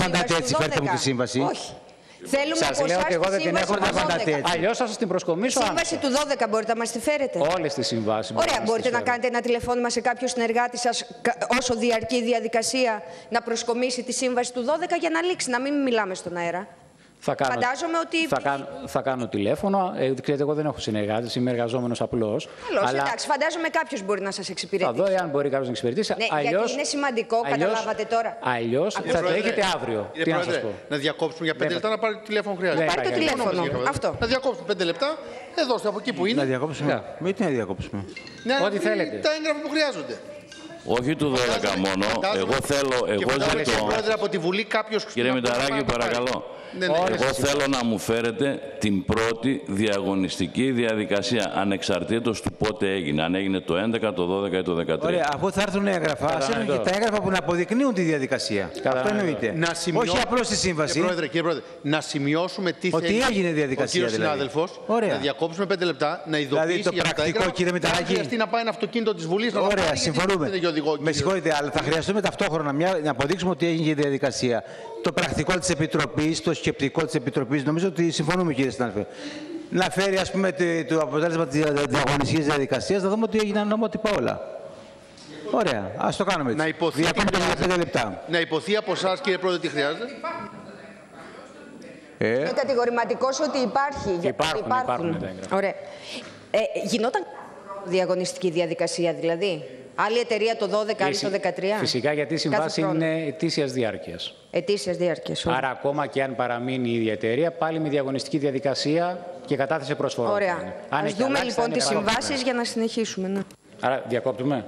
απαντάτε έτσι, φέρτε μου τη σύμβαση. Όχι. Θέλουμε σας λέω ότι εγώ δεν την έχω να απαντάτε έτσι. Αλλιώς θα σας την προσκομίσω. Η σύμβαση του 12 μπορείτε να μας τη φέρετε? Όλες τις συμβάσεις. Ωραία, μπορείτε να κάνετε ένα τηλεφώνημα σε κάποιο συνεργάτη σας όσο διαρκεί η διαδικασία να προσκομίσει τη σύμβαση του 12 για να λήξει, να μην μιλάμε στον αέρα. Φαντάζομαι ότι. Θα κάνω τηλέφωνο. Ξέρετε, εγώ δεν έχω συνεργάτες, είμαι εργαζόμενος απλώς. Καλώς, εντάξει. Φαντάζομαι κάποιος μπορεί να σας εξυπηρετήσει. Θα δω εάν μπορεί κάποιος να εξυπηρετήσει. Ναι, γιατί είναι σημαντικό, καταλάβατε τώρα. Αλλιώς θα το έχετε αύριο. Τι να σας πω. Να διακόψουμε για 5 λεπτά να πάρει το τηλέφωνο χρειάζεται. Πάρει το τηλέφωνο. Αυτό. Να διακόψουμε 5 λεπτά. Εδώ, από εκεί που είναι. Να διακόψουμε. Με τι να διακόψουμε. Ό,τι θέλετε. Τα έγγραφα που χρειάζονται. Όχι του 12 μόνο. Εγώ ζητώ. Πρόεδρε, από τη Βουλή κάποιος. Κύριε Μηταράκη, παρακαλώ. Εγώ θέλω να μου φέρετε την πρώτη διαγωνιστική διαδικασία, ανεξαρτήτως του πότε έγινε. Αν έγινε το 11, το 12 ή το 13. Ωραία, αφού θα έρθουν έγγραφα, ας έρθουν και τα έγγραφα που να αποδεικνύουν τη διαδικασία. Αυτό εννοείται. Όχι απλώς τη σύμβαση. Κύριε Πρόεδρε, να σημειώσουμε τι θέλει. Ότι έγινε διαδικασία. Ο κύριος συνάδελφος, να διακόψουμε 5 λεπτά, να ειδοποιήσει. Δηλαδή το πρακτικό, κύριε Μηταράκη. Θα χρειαστεί να πάει ένα αυτοκίνητο της Βουλής να Ωραία, συμφωνούμε. Με συγχωρείτε, αλλά θα χρειαστούμε ταυτόχρονα να αποδείξουμε ότι έγινε η διαδικασία. Το πρακτικό της Επιτροπής, το σκεπτικό της Επιτροπής, νομίζω ότι συμφωνούμε, κύριε συνάδελφε. Να φέρει, ας πούμε, το αποτέλεσμα της διαγωνιστικής διαδικασίας, να δούμε ότι έγιναν νομότυπα όλα. Ωραία, ας το κάνουμε έτσι. Διακόπτω για 5 λεπτά. Να υποθεί από εσάς, κύριε Πρόεδρε, τι χρειάζεται. Είναι κατηγορηματικός ότι υπάρχει. Υπάρχουν. Ωραία. Γινόταν διαγωνιστική διαδικασία, δηλαδή. Άλλη εταιρεία το 12, άλλη το 13. Φυσικά, γιατί η συμβάση είναι ετήσιας διάρκειας. Ετήσιας διάρκειας. Άρα, ακόμα και αν παραμείνει η ίδια εταιρεία, πάλι με διαγωνιστική διαδικασία και κατάθεση προσφορών. Ωραία. Ας δούμε λοιπόν τις συμβάσεις για να συνεχίσουμε. Ναι. Άρα, διακόπτουμε.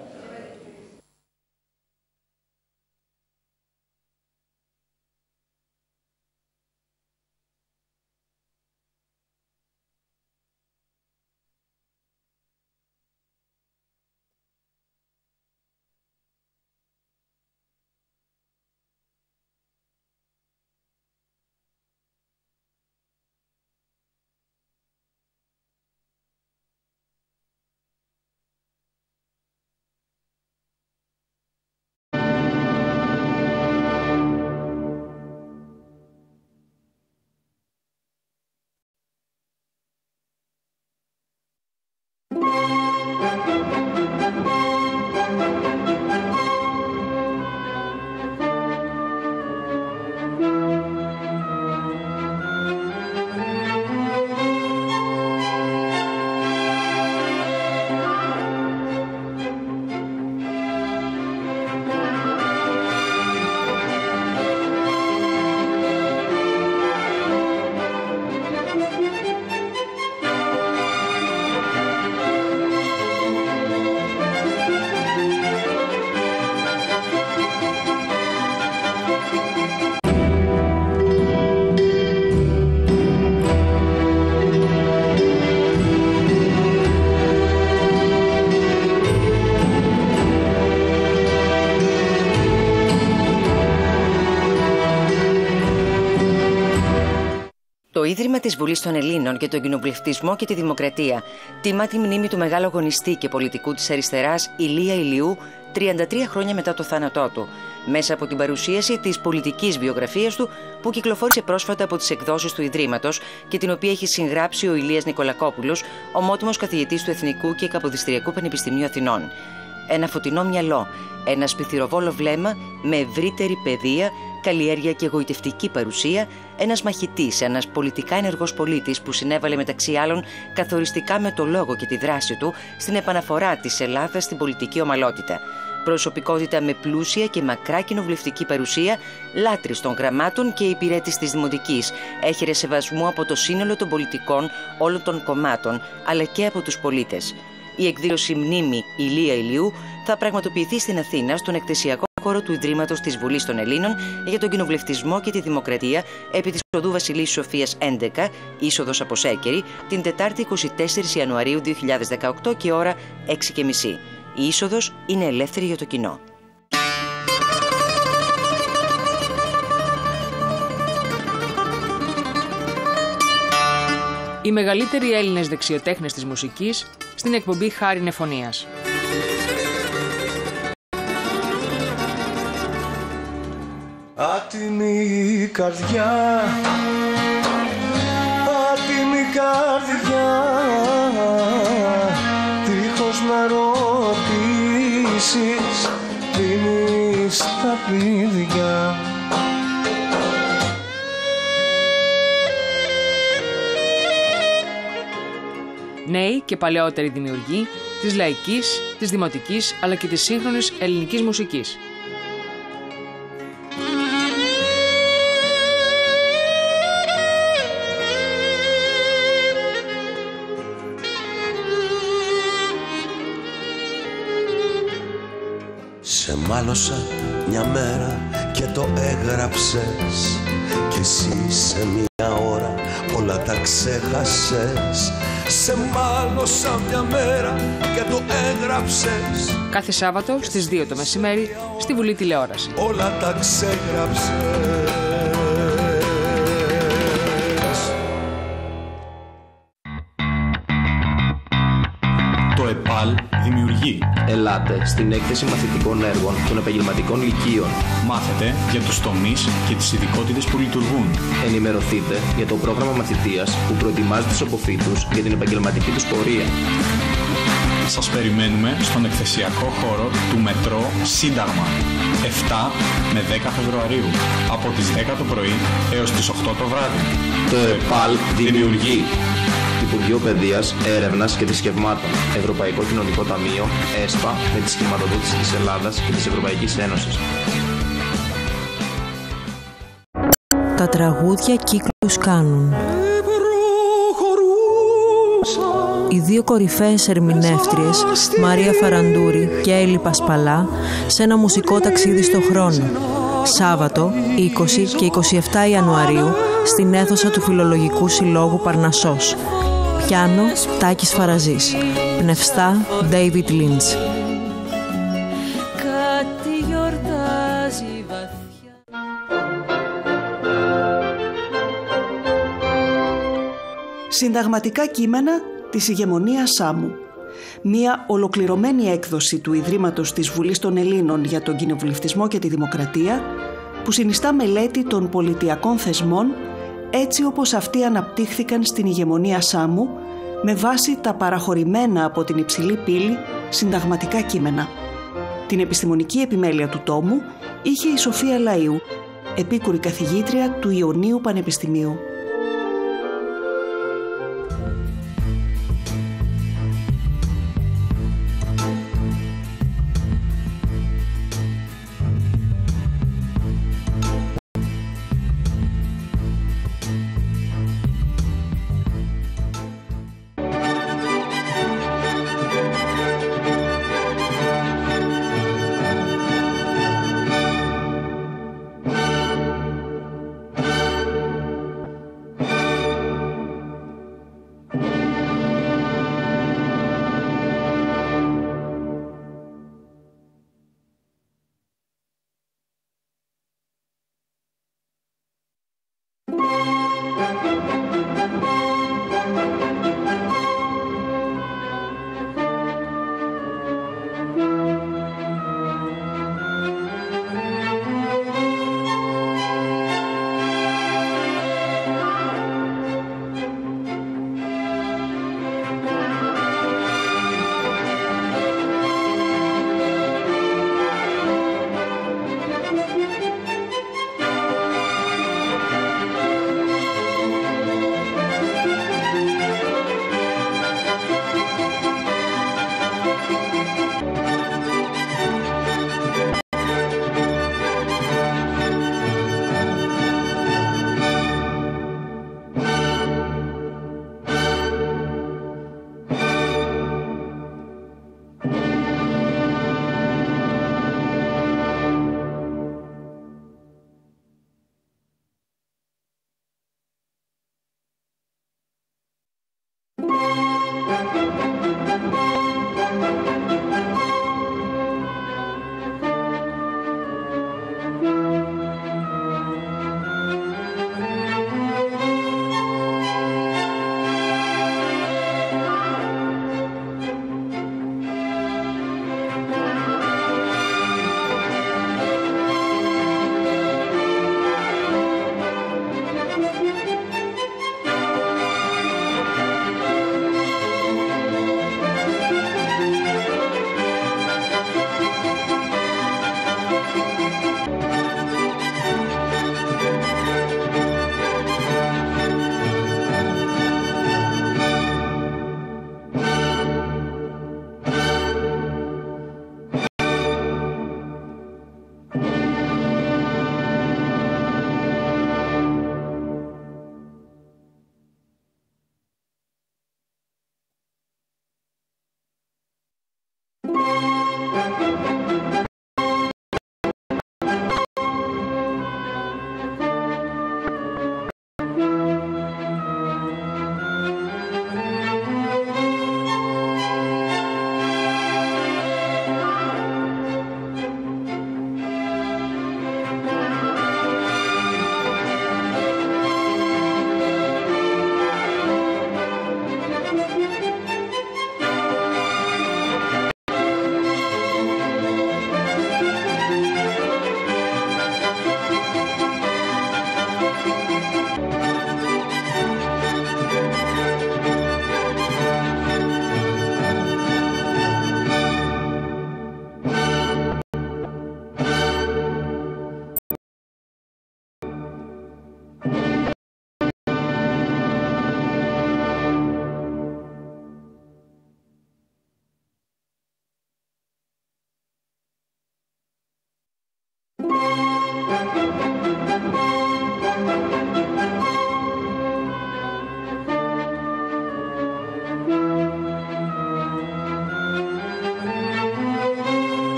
Το Ίδρυμα της Βουλής των Ελλήνων για τον Κοινοβουλευτισμό και τη Δημοκρατία τιμά τη μνήμη του μεγάλου αγωνιστή και πολιτικού της αριστεράς Ηλία Ηλιού 33 χρόνια μετά το θάνατό του, μέσα από την παρουσίαση της πολιτικής βιογραφίας του που κυκλοφόρησε πρόσφατα από τις εκδόσεις του Ιδρύματος και την οποία έχει συγγράψει ο Ηλίας Νικολακόπουλος, ομότιμος καθηγητής του Εθνικού και Καποδιστριακού Πανεπιστημίου Αθηνών. Ένα φωτεινό μυαλό, ένα σπιθυροβόλο βλέμμα με ευρύτερη παιδεία, καλλιέργεια και εγωιτευτική παρουσία, ένας μαχητής, ένας πολιτικά ενεργός πολίτης που συνέβαλε μεταξύ άλλων καθοριστικά με το λόγο και τη δράση του στην επαναφορά της Ελλάδας στην πολιτική ομαλότητα. Προσωπικότητα με πλούσια και μακρά κοινοβουλευτική παρουσία, λάτρης των γραμμάτων και υπηρέτης της Δημοτικής, έχερε σεβασμού από το σύνολο των πολιτικών όλων των κομμάτων, αλλά και από τους πολίτες. Η εκδήλωση Μνήμη Ηλία Ηλιού θα πραγματοποιηθεί στην Αθήνα, στον εκθεσιακό χώρο του Ιδρύματος της Βουλής των Ελλήνων για τον Κοινοβουλευτισμό και τη Δημοκρατία, επί της οδού Βασιλής Σοφίας 11, είσοδος από Σέκερη, την Τετάρτη 24 Ιανουαρίου 2018 και ώρα 6:30. Η είσοδος είναι ελεύθερη για το κοινό. Οι μεγαλύτεροι Έλληνες δεξιοτέχνες της μουσικής στην εκπομπή Χάριν Εφωνίας. Άτιμη καρδιά, άτιμη καρδιά, δίχως να ρωτήσεις, δίνεις τα παιδιά. Νέοι και παλαιότεροι δημιουργοί της λαϊκής, της δημοτικής αλλά και της σύγχρονης ελληνικής μουσικής. Σε μάλωσα μια μέρα και το έγραψες, κι εσύ σε μια ώρα όλα τα ξέχασες. Σε μάλωσα μια μέρα και το έγραψες. Κάθε Σάββατο στις 2 το μεσημέρι στη Βουλή Τηλεόραση. Όλα τα ξέγραψες. Το ΕΠΑΛ δημιουργεί. Ελάτε στην έκθεση μαθητικών έργων των επαγγελματικών λυκείων. Μάθετε για τους τομείς και τις ειδικότητες που λειτουργούν. Ενημερωθείτε για το πρόγραμμα μαθητείας που προετοιμάζει τους αποφύτους για την επαγγελματική τους πορεία. Σας περιμένουμε στον εκθεσιακό χώρο του Μετρό Σύνταγμα, 7 με 10 Φεβρουαρίου, από τις 10 το πρωί έως τις 8 το βράδυ. Το ΕΠΑΛ δημιουργεί. Υπουργείο Παιδείας, Έρευνας και Θρησκευμάτων, Ευρωπαϊκό Κοινωνικό Ταμείο, ΕΣΠΑ, με τη σχηματοδότηση της Ελλάδας και της Ευρωπαϊκής Ένωσης. Τα τραγούδια κύκλους κάνουν. Οι δύο κορυφαίες ερμηνεύτριες, Μαρία Φαραντούρη και Έλλη Πασπαλά, σε ένα μουσικό ταξίδι στο χρόνο. Σάββατο, 20 και 27 Ιανουαρίου, στην αίθουσα του Φιλολογικού Συλλόγου Παρνασσός. Πιάνο, Τάκης Φαραζής. Πνευστά, David Lynch. Κάτι γιορτάζει βαθιά. Συνταγματικά κείμενα της ηγεμονίας Σάμου. Μία ολοκληρωμένη έκδοση του Ιδρύματος της Βουλής των Ελλήνων για τον Κοινοβουλευτισμό και τη Δημοκρατία, που συνιστά μελέτη των πολιτιακών θεσμών έτσι όπως αυτοί αναπτύχθηκαν στην ηγεμονία Σάμου με βάση τα παραχωρημένα από την υψηλή πύλη συνταγματικά κείμενα. Την επιστημονική επιμέλεια του τόμου είχε η Σοφία Λαΐου, επίκουρη καθηγήτρια του Ιωνίου Πανεπιστημίου.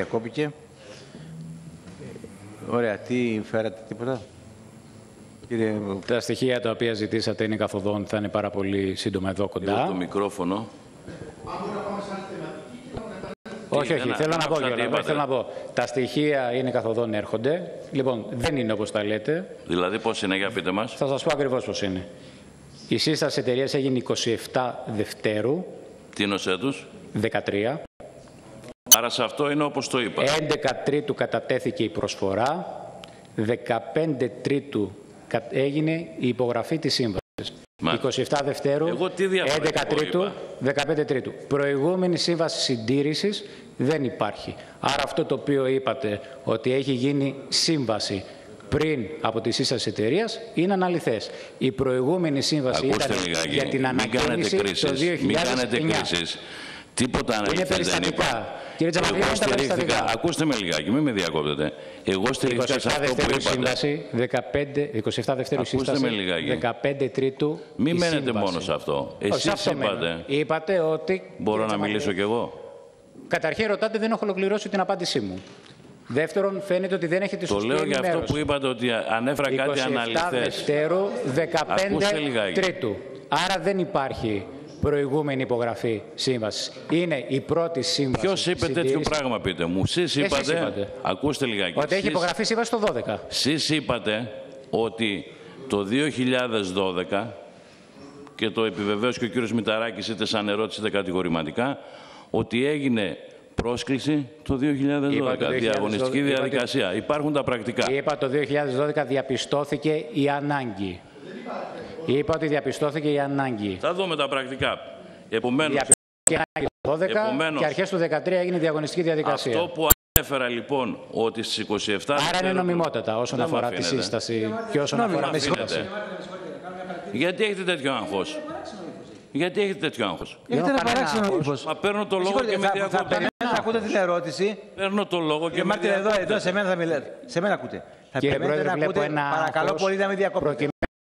διακόπηκε. Ωραία, τι φέρατε, τίποτα? Κύριε... Τα στοιχεία τα οποία ζητήσατε είναι καθοδόν, θα είναι πάρα πολύ σύντομα εδώ κοντά. Το μικρόφωνο. Όχι, θέλω να πω, Γιώργο, θέλω να πω. Τα στοιχεία είναι καθοδόν, έρχονται. Λοιπόν, δεν είναι όπως τα λέτε. Δηλαδή πώς είναι, για πείτε μας. Θα σας πω ακριβώς πώς είναι. Η σύσταση εταιρείας έγινε 27 Δευτέρου. Τι είναι ως έτους? 13. Άρα σε αυτό είναι όπως το είπα. 11 Τρίτου κατατέθηκε η προσφορά. 15 Τρίτου έγινε η υπογραφή της σύμβασης. 27 Δευτέρου, 11 Τρίτου, 15 Τρίτου. Προηγούμενη σύμβαση συντήρησης δεν υπάρχει. Άρα αυτό το οποίο είπατε ότι έχει γίνει σύμβαση πριν από τη σύσταση εταιρείας είναι αναλυθές. Η προηγούμενη σύμβαση ήταν για την ανακαίνιση το 2009. Μην κάνετε κρίσεις. Τίποτα αναλυθές δεν είπα. Κύριε Τζαμαρκίδη, εγώ στηρίχθηκα. Ακούστε με λιγάκι, μην με διακόπτετε. Εγώ στηρίχθηκα σε αυτό που είπατε. Σύμβαση, 27 Δευτέρου σύσταση, 15 Τρίτου. Μην μένετε μόνο σε αυτό. Εσείς είπατε. Είπατε ότι... Μπορώ να μιλήσω κι εγώ? Καταρχήν ρωτάτε, δεν έχω ολοκληρώσει την απάντησή μου. Δεύτερον, φαίνεται ότι δεν έχετε σωστή ενημέρωση. ενημέρωση. Το λέω για αυτό που είπατε, ότι ανέφερα κάτι αναλυθές. 27 Δευτέρου, 15 Τρίτου. Άρα δεν υπάρχει προηγούμενη υπογραφή σύμβαση. Είναι η πρώτη σύμβαση. Ποιος είπε τέτοιο πράγμα, πείτε μου? Εσείς είπατε. Ακούστε λιγάκι. Ότι έχει υπογραφεί σύμβαση το 12. Εσείς είπατε ότι το 2012, και το επιβεβαίωσε και ο κύριος Μηταράκης, είτε σαν ερώτηση είτε κατηγορηματικά, ότι έγινε πρόσκληση το 2012, διαγωνιστική διαδικασία. Υπάρχουν τα πρακτικά. Είπα το 2012 διαπιστώθηκε η ανάγκη. Είπα ότι διαπιστώθηκε η ανάγκη. Θα δούμε τα πρακτικά. Επομένως, το 12 και αρχές του 2013 έγινε διαγωνιστική διαδικασία. Αυτό που ανέφερα λοιπόν, ότι στις 27... Άρα είναι νομιμότατα όσον αφορά τη σύσταση και όσον αφορά τη σύσταση. Γιατί έχετε τέτοιο άγχος? Γιατί έχετε τέτοιο άγχος? Έχετε ένα παράξενο ύφος. Μα παίρνω το λόγο και με διακόπτετε. Θα περιμένετε να ακούτε την ερώτηση. Παίρνω το λόγο και με διακόπτετε. Εδώ σε μένα θα μιλάτε. Σε μένα ακούτε. Θα περιμένετε να ακούτε. Παρακαλώ πολύ να μην διακόπτετε.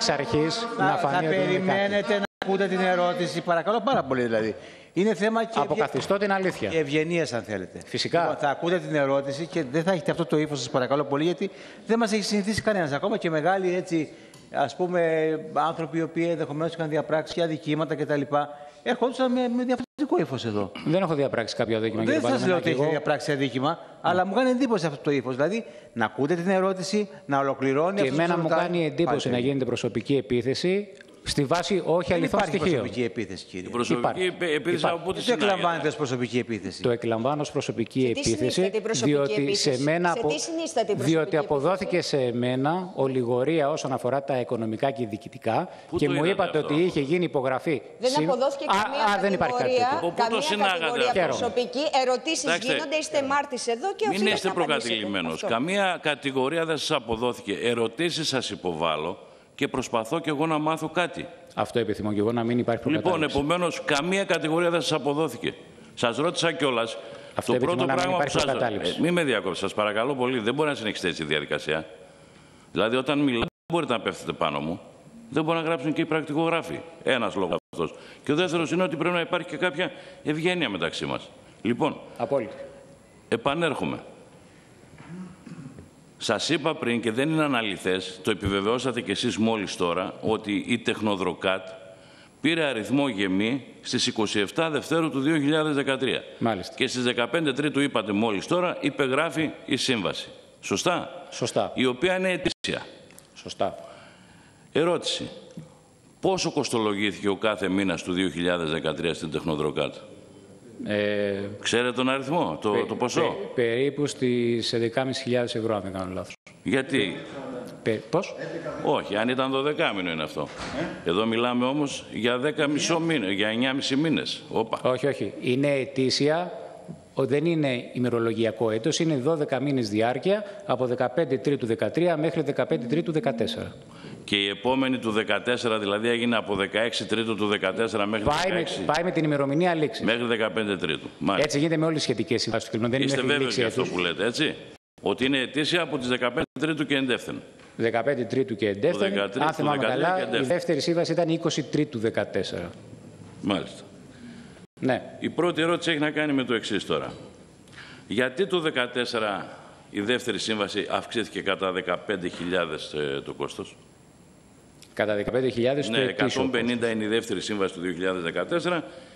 Θα περιμένετε να ακούτε την ερώτηση. Παρακαλώ πάρα πολύ δηλαδή. Είναι θέμα και αποκαθιστώ την αλήθεια. Ευγενίας, αν θέλετε. Φυσικά. Λοιπόν, θα ακούτε την ερώτηση και δεν θα έχετε αυτό το ύφος, σας παρακαλώ πολύ, γιατί δεν μας έχει συνηθίσει κανένας. Ακόμα και μεγάλοι έτσι, ας πούμε, άνθρωποι οι οποίοι ενδεχομένως είχαν διαπράξει και αδικήματα κτλ. Ερχόντουσαν με διαφορετικό ύφος εδώ. Δεν έχω διαπράξει κάποιο αδίκημα. Δεν σας λέω ότι έχει διαπράξει αδίκημα, αλλά μου κάνει εντύπωση αυτό το ύφος. Δηλαδή, να ακούτε την ερώτηση, να ολοκληρώνει αυτό. Και εμένα μου κάνει εντύπωση να γίνεται προσωπική επίθεση στη βάση όχι αληθών στοιχείων. Δεν υπάρχει προσωπική επίθεση, κύριε. Προσωπική επίθεση από πού το εκλαμβάνετε ως προσωπική επίθεση? Το εκλαμβάνω ως προσωπική επίθεση, διότι σε μένα διότι αποδόθηκε σε μένα ολιγορία όσον αφορά τα οικονομικά και διοικητικά και μου είπατε ότι είχε γίνει υπογραφή. Δεν αποδόθηκε καμία κατηγορία, καμία κατηγορία προσωπική. Ερωτήσεις γίνονται, είστε μάρτης εδώ και μην είστε προκατηλημένος. Καμία κατηγορία δεν σας αποδόθηκε. Ερωτήσεις σας υποβάλλω και προσπαθώ και εγώ να μάθω κάτι. Αυτό επιθυμώ και εγώ, να μην υπάρχει προκατάληψη. Λοιπόν, επομένως, καμία κατηγορία δεν σας αποδόθηκε. Σας ρώτησα κιόλας. Το πρώτο πράγμα που σας ρώτησα. Μην με διακόψετε, σας παρακαλώ πολύ. Δεν μπορεί να συνεχίσετε έτσι η διαδικασία. Δηλαδή, όταν μιλάτε, δεν μπορείτε να πέφτετε πάνω μου. Δεν μπορεί να γράψουν και οι πρακτικογράφοι. Ένας λόγος αυτός. Και ο δεύτερος είναι ότι πρέπει να υπάρχει και κάποια ευγένεια μεταξύ μας. Λοιπόν, απόλυτα. Επανέρχομαι. Σας είπα πριν και δεν είναι αναλυθές, το επιβεβαιώσατε κι εσείς μόλις τώρα, ότι η Τεχνοδροκάτ πήρε αριθμό γεμή στις 27 Δευτέρου του 2013. Μάλιστα. Και στις 15 Τρίτου είπατε μόλις τώρα, υπεγράφει η σύμβαση. Σωστά? Σωστά. Η οποία είναι ετήσια. Σωστά. Ερώτηση. Πόσο κοστολογήθηκε ο κάθε μήνας του 2013 στην Τεχνοδροκάτ? Ξέρετε τον αριθμό, το ποσό? Περίπου στις 11.500 ευρώ, αν δεν κάνω λάθος. Γιατί? Πώς? Όχι, αν ήταν 12μηνο είναι αυτό. Εδώ μιλάμε όμως για 10,5 μήνες, για 9,5 μήνες. Όχι, όχι. Είναι ετήσια, δεν είναι ημερολογιακό έτος, είναι 12 μήνες διάρκεια από 15 Τρίτου 13 μέχρι 15 Τρίτου 14. Και η επόμενη του 14, δηλαδή έγινε από 16 Τρίτου του 14 μέχρι 16. Πάει με την ημερομηνία λήξης. Μέχρι 15 Τρίτου. Μάλιστα. Έτσι γίνεται με όλες τις σχετικές συμβάσεις του κλινών. Είστε βέβαιοι για αυτό που λέτε, έτσι? Ότι είναι ετήσια από τις 15 Τρίτου και εντεύθεν. 15 Τρίτου και εντεύθεν. Αν θυμάμαι καλά, η δεύτερη σύμβαση ήταν 20 Τρίτου 14. Μάλιστα. Ναι. Η πρώτη ερώτηση έχει να κάνει με το εξής τώρα. Γιατί το 2014 η δεύτερη σύμβαση αυξήθηκε κατά 15.000 το κόστος? Κατά 15.000 ναι, 150 είναι η δεύτερη σύμβαση του 2014,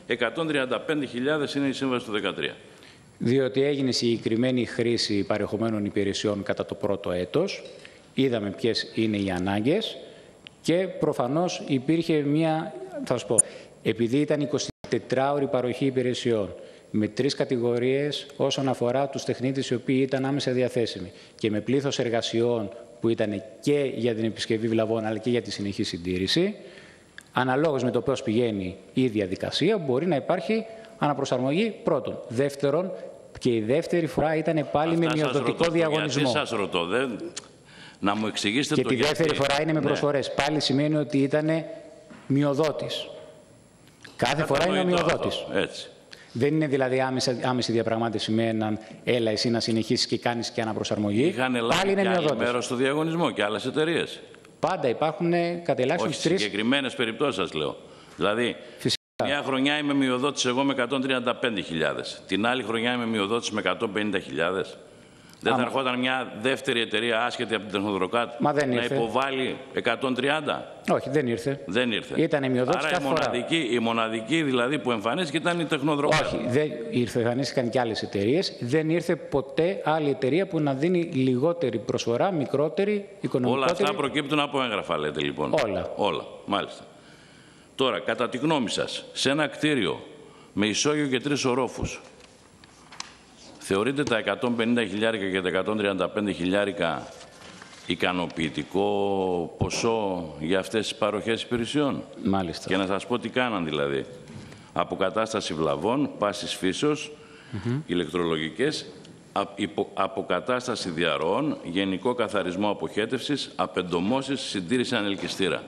135.000 είναι η σύμβαση του 2013. Διότι έγινε συγκεκριμένη χρήση παρεχομένων υπηρεσιών κατά το πρώτο έτος, είδαμε ποιες είναι οι ανάγκες και προφανώς υπήρχε μια, θα σας πω, επειδή ήταν 24ωρη παροχή υπηρεσιών, με 3 κατηγορίες όσον αφορά τους τεχνίτες οι οποίοι ήταν άμεσα διαθέσιμοι και με πλήθος εργασιών που ήταν και για την επισκευή βλαβών αλλά και για τη συνεχή συντήρηση, αναλόγως με το πώς πηγαίνει η διαδικασία μπορεί να υπάρχει αναπροσαρμογή πρώτον. Δεύτερον, και η δεύτερη φορά ήταν πάλι με μειοδοτικό διαγωνισμό. Γιατί σας ρωτώ, να μου εξηγήσετε και το τη δεύτερη φορά είναι με προσφορές. Πάλι σημαίνει ότι ήταν μειοδότης. Κάθε φορά είναι ο μειοδότης. Έτσι. Δεν είναι δηλαδή άμεση διαπραγμάτευση με έναν έλα εσύ να συνεχίσεις και κάνεις και αναπροσαρμογή. Είχαν λάβει και άλλοι μέρος στο διαγωνισμό και άλλες εταιρείες. Πάντα υπάρχουν κατ' ελάχιστον 3. Όχι, συγκεκριμένες περιπτώσεις σας λέω. Δηλαδή, μια χρονιά είμαι μειοδότης εγώ με 135.000. Την άλλη χρονιά είμαι μειοδότης με 150.000. Δεν θα ερχόταν μια δεύτερη εταιρεία άσχετη από την Τεχνοδροκάτ να υποβάλει 130. Όχι, δεν ήρθε. Δεν ήρθε. Ήταν μειοδότης κάθε φορά. Η μοναδική δηλαδή που εμφανίστηκε ήταν η Τεχνοδροκάτ. Όχι, δεν ήρθε. Εμφανίστηκαν και άλλες εταιρείες. Δεν ήρθε ποτέ άλλη εταιρεία που να δίνει λιγότερη προσφορά, μικρότερη, οικονομικότερη. Όλα αυτά προκύπτουν από έγγραφα, λέτε λοιπόν. Όλα. Μάλιστα. Τώρα, κατά τη γνώμη σας, σε ένα κτίριο με ισόγειο και 3 ορόφους, θεωρείτε τα 150.000 και τα 135.000 ικανοποιητικό ποσό για αυτές τις παροχές υπηρεσιών? Μάλιστα. Και να σας πω τι κάναν δηλαδή. Αποκατάσταση βλαβών, πάσης φύσεως, ηλεκτρολογικές, αποκατάσταση διαρροών, γενικό καθαρισμό αποχέτευσης, απεντομώσεις, συντήρηση ανελκυστήρα.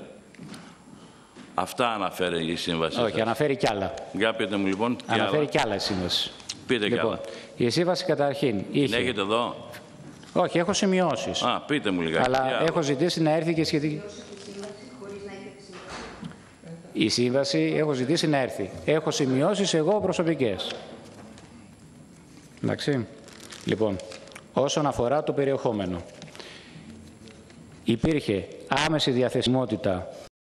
Αυτά αναφέρει η σύμβαση. Όχι, αναφέρει κι άλλα. Για πείτε μου λοιπόν. Αναφέρει κι άλλα η σύμβαση. Πείτε κι άλλα. Η σύμβαση καταρχήν είχε... Την έχετε εδώ? Όχι, έχω σημειώσεις. Πείτε μου λιγάκι. Αλλά έχω ζητήσει να έρθει και σχετική... Η σύμβαση έχω ζητήσει να έρθει. Έχω σημειώσεις εγώ προσωπικές. Εντάξει. Λοιπόν, όσον αφορά το περιεχόμενο, υπήρχε άμεση διαθεσιμότητα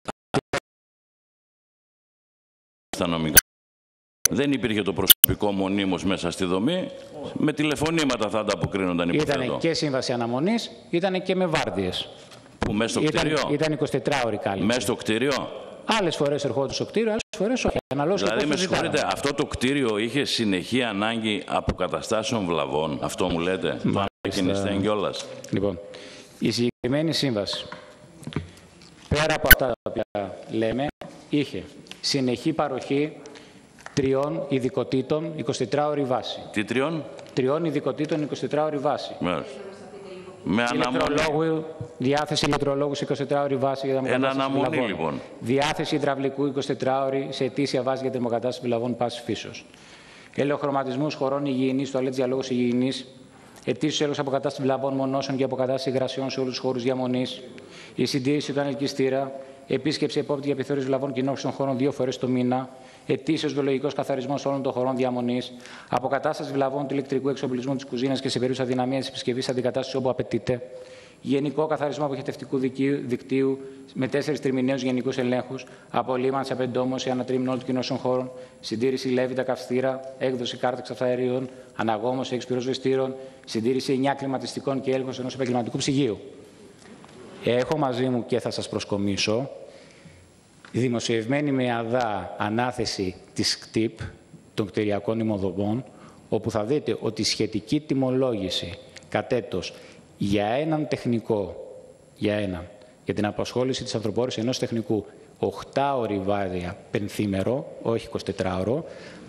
στα νομικά. Δεν υπήρχε το προσωπικό μονίμως μέσα στη δομή. Με τηλεφωνήματα θα ανταποκρίνονταν οι υποθέτω. Ήταν και σύμβαση αναμονής, ήταν και με βάρδιες. Που μέσα στο κτίριο? Ήταν 24ωρη κάλυψη. Μέσα στο κτίριο? Άλλες φορές ερχόντουσαν στο κτίριο, άλλες φορές όχι. Δηλαδή, με συγχωρείτε, αυτό το κτίριο είχε συνεχή ανάγκη αποκαταστάσεων βλαβών. Αυτό μου λέτε? Το ανακοινήσετε κιόλας. Λοιπόν, η συγκεκριμένη σύμβαση, πέρα από αυτά τα οποία λέμε, είχε συνεχή παροχή 3 ειδικοτήτων 24ωρη βάση. Τι 3? 3 ειδικοτήτων 24ωρη βάση. Με ηλεκτρολόγου, διάθεση ηλεκτρολόγου σε 24ωρη βάση για δημοκατάσταση βλαβών. Λοιπόν. Διάθεση υδραυλικού 24ωρη σε ετήσια βάση για δημοκατάσταση βλαβών πάσης φύσεως. Ελεοχρωματισμούς χωρών υγιεινής, τουαλέτ διαλόγους υγιεινής, ετήσιος έλεγχος αποκατάσταση βλαβών μονώσεων και αποκατάσταση υγρασιών σε όλους τους χώρους διαμονής, η συντήρηση του ανελκυστήρα, επίσκεψη επόπτη για επιθεώρηση βλαβών κοινόχρηστων χώρων 2 φορές το μήνα, ετήσιος βιολογικός καθαρισμός όλων των χωρών διαμονής, αποκατάσταση βλαβών του ηλεκτρικού εξοπλισμού της κουζίνας και σε περίπτωση αδυναμίας της επισκευής αντικατάστασης όπου απαιτείται, γενικό καθαρισμό αποχετευτικού δικτύου με 4 τριμηναίους γενικούς ελέγχους, απολύμανση, απεντόμωση, ανατρίμηνο όλων των κοινώσεων χώρων, συντήρηση λέβητα καυστήρα, έκδοση κάρτα καυσαερίων, αναγόμωση 6 πυροσβεστήρων, συντήρηση 9 κλιματιστικών και έλεγχος ενός επαγγελματικού ψυγείου. Έχω μαζί μου και θα σας προσκομίσω δημοσιευμένη με ΑΔΑ ανάθεση της ΚΤΙΠ των κτηριακών ημοδομών, όπου θα δείτε ότι η σχετική τιμολόγηση κατ' έτος για έναν τεχνικό, για την απασχόληση της ανθρωπόρης ενός τεχνικού 8ωρη βάρδια πενθήμερο, όχι 24ωρο,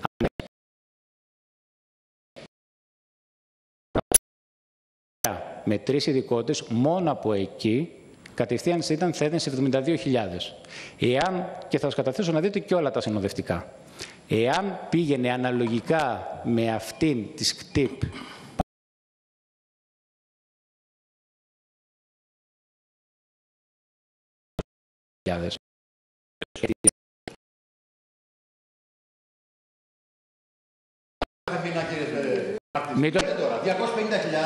με 3 ειδικότητες, μόνο από εκεί κατευθείαν ήταν θα σε 72.000. Εάν, και θα σας καταθέσω να δείτε και όλα τα συνοδευτικά, εάν πήγαινε αναλογικά με αυτήν της ΚΤΙΠ Μην το... 250.000.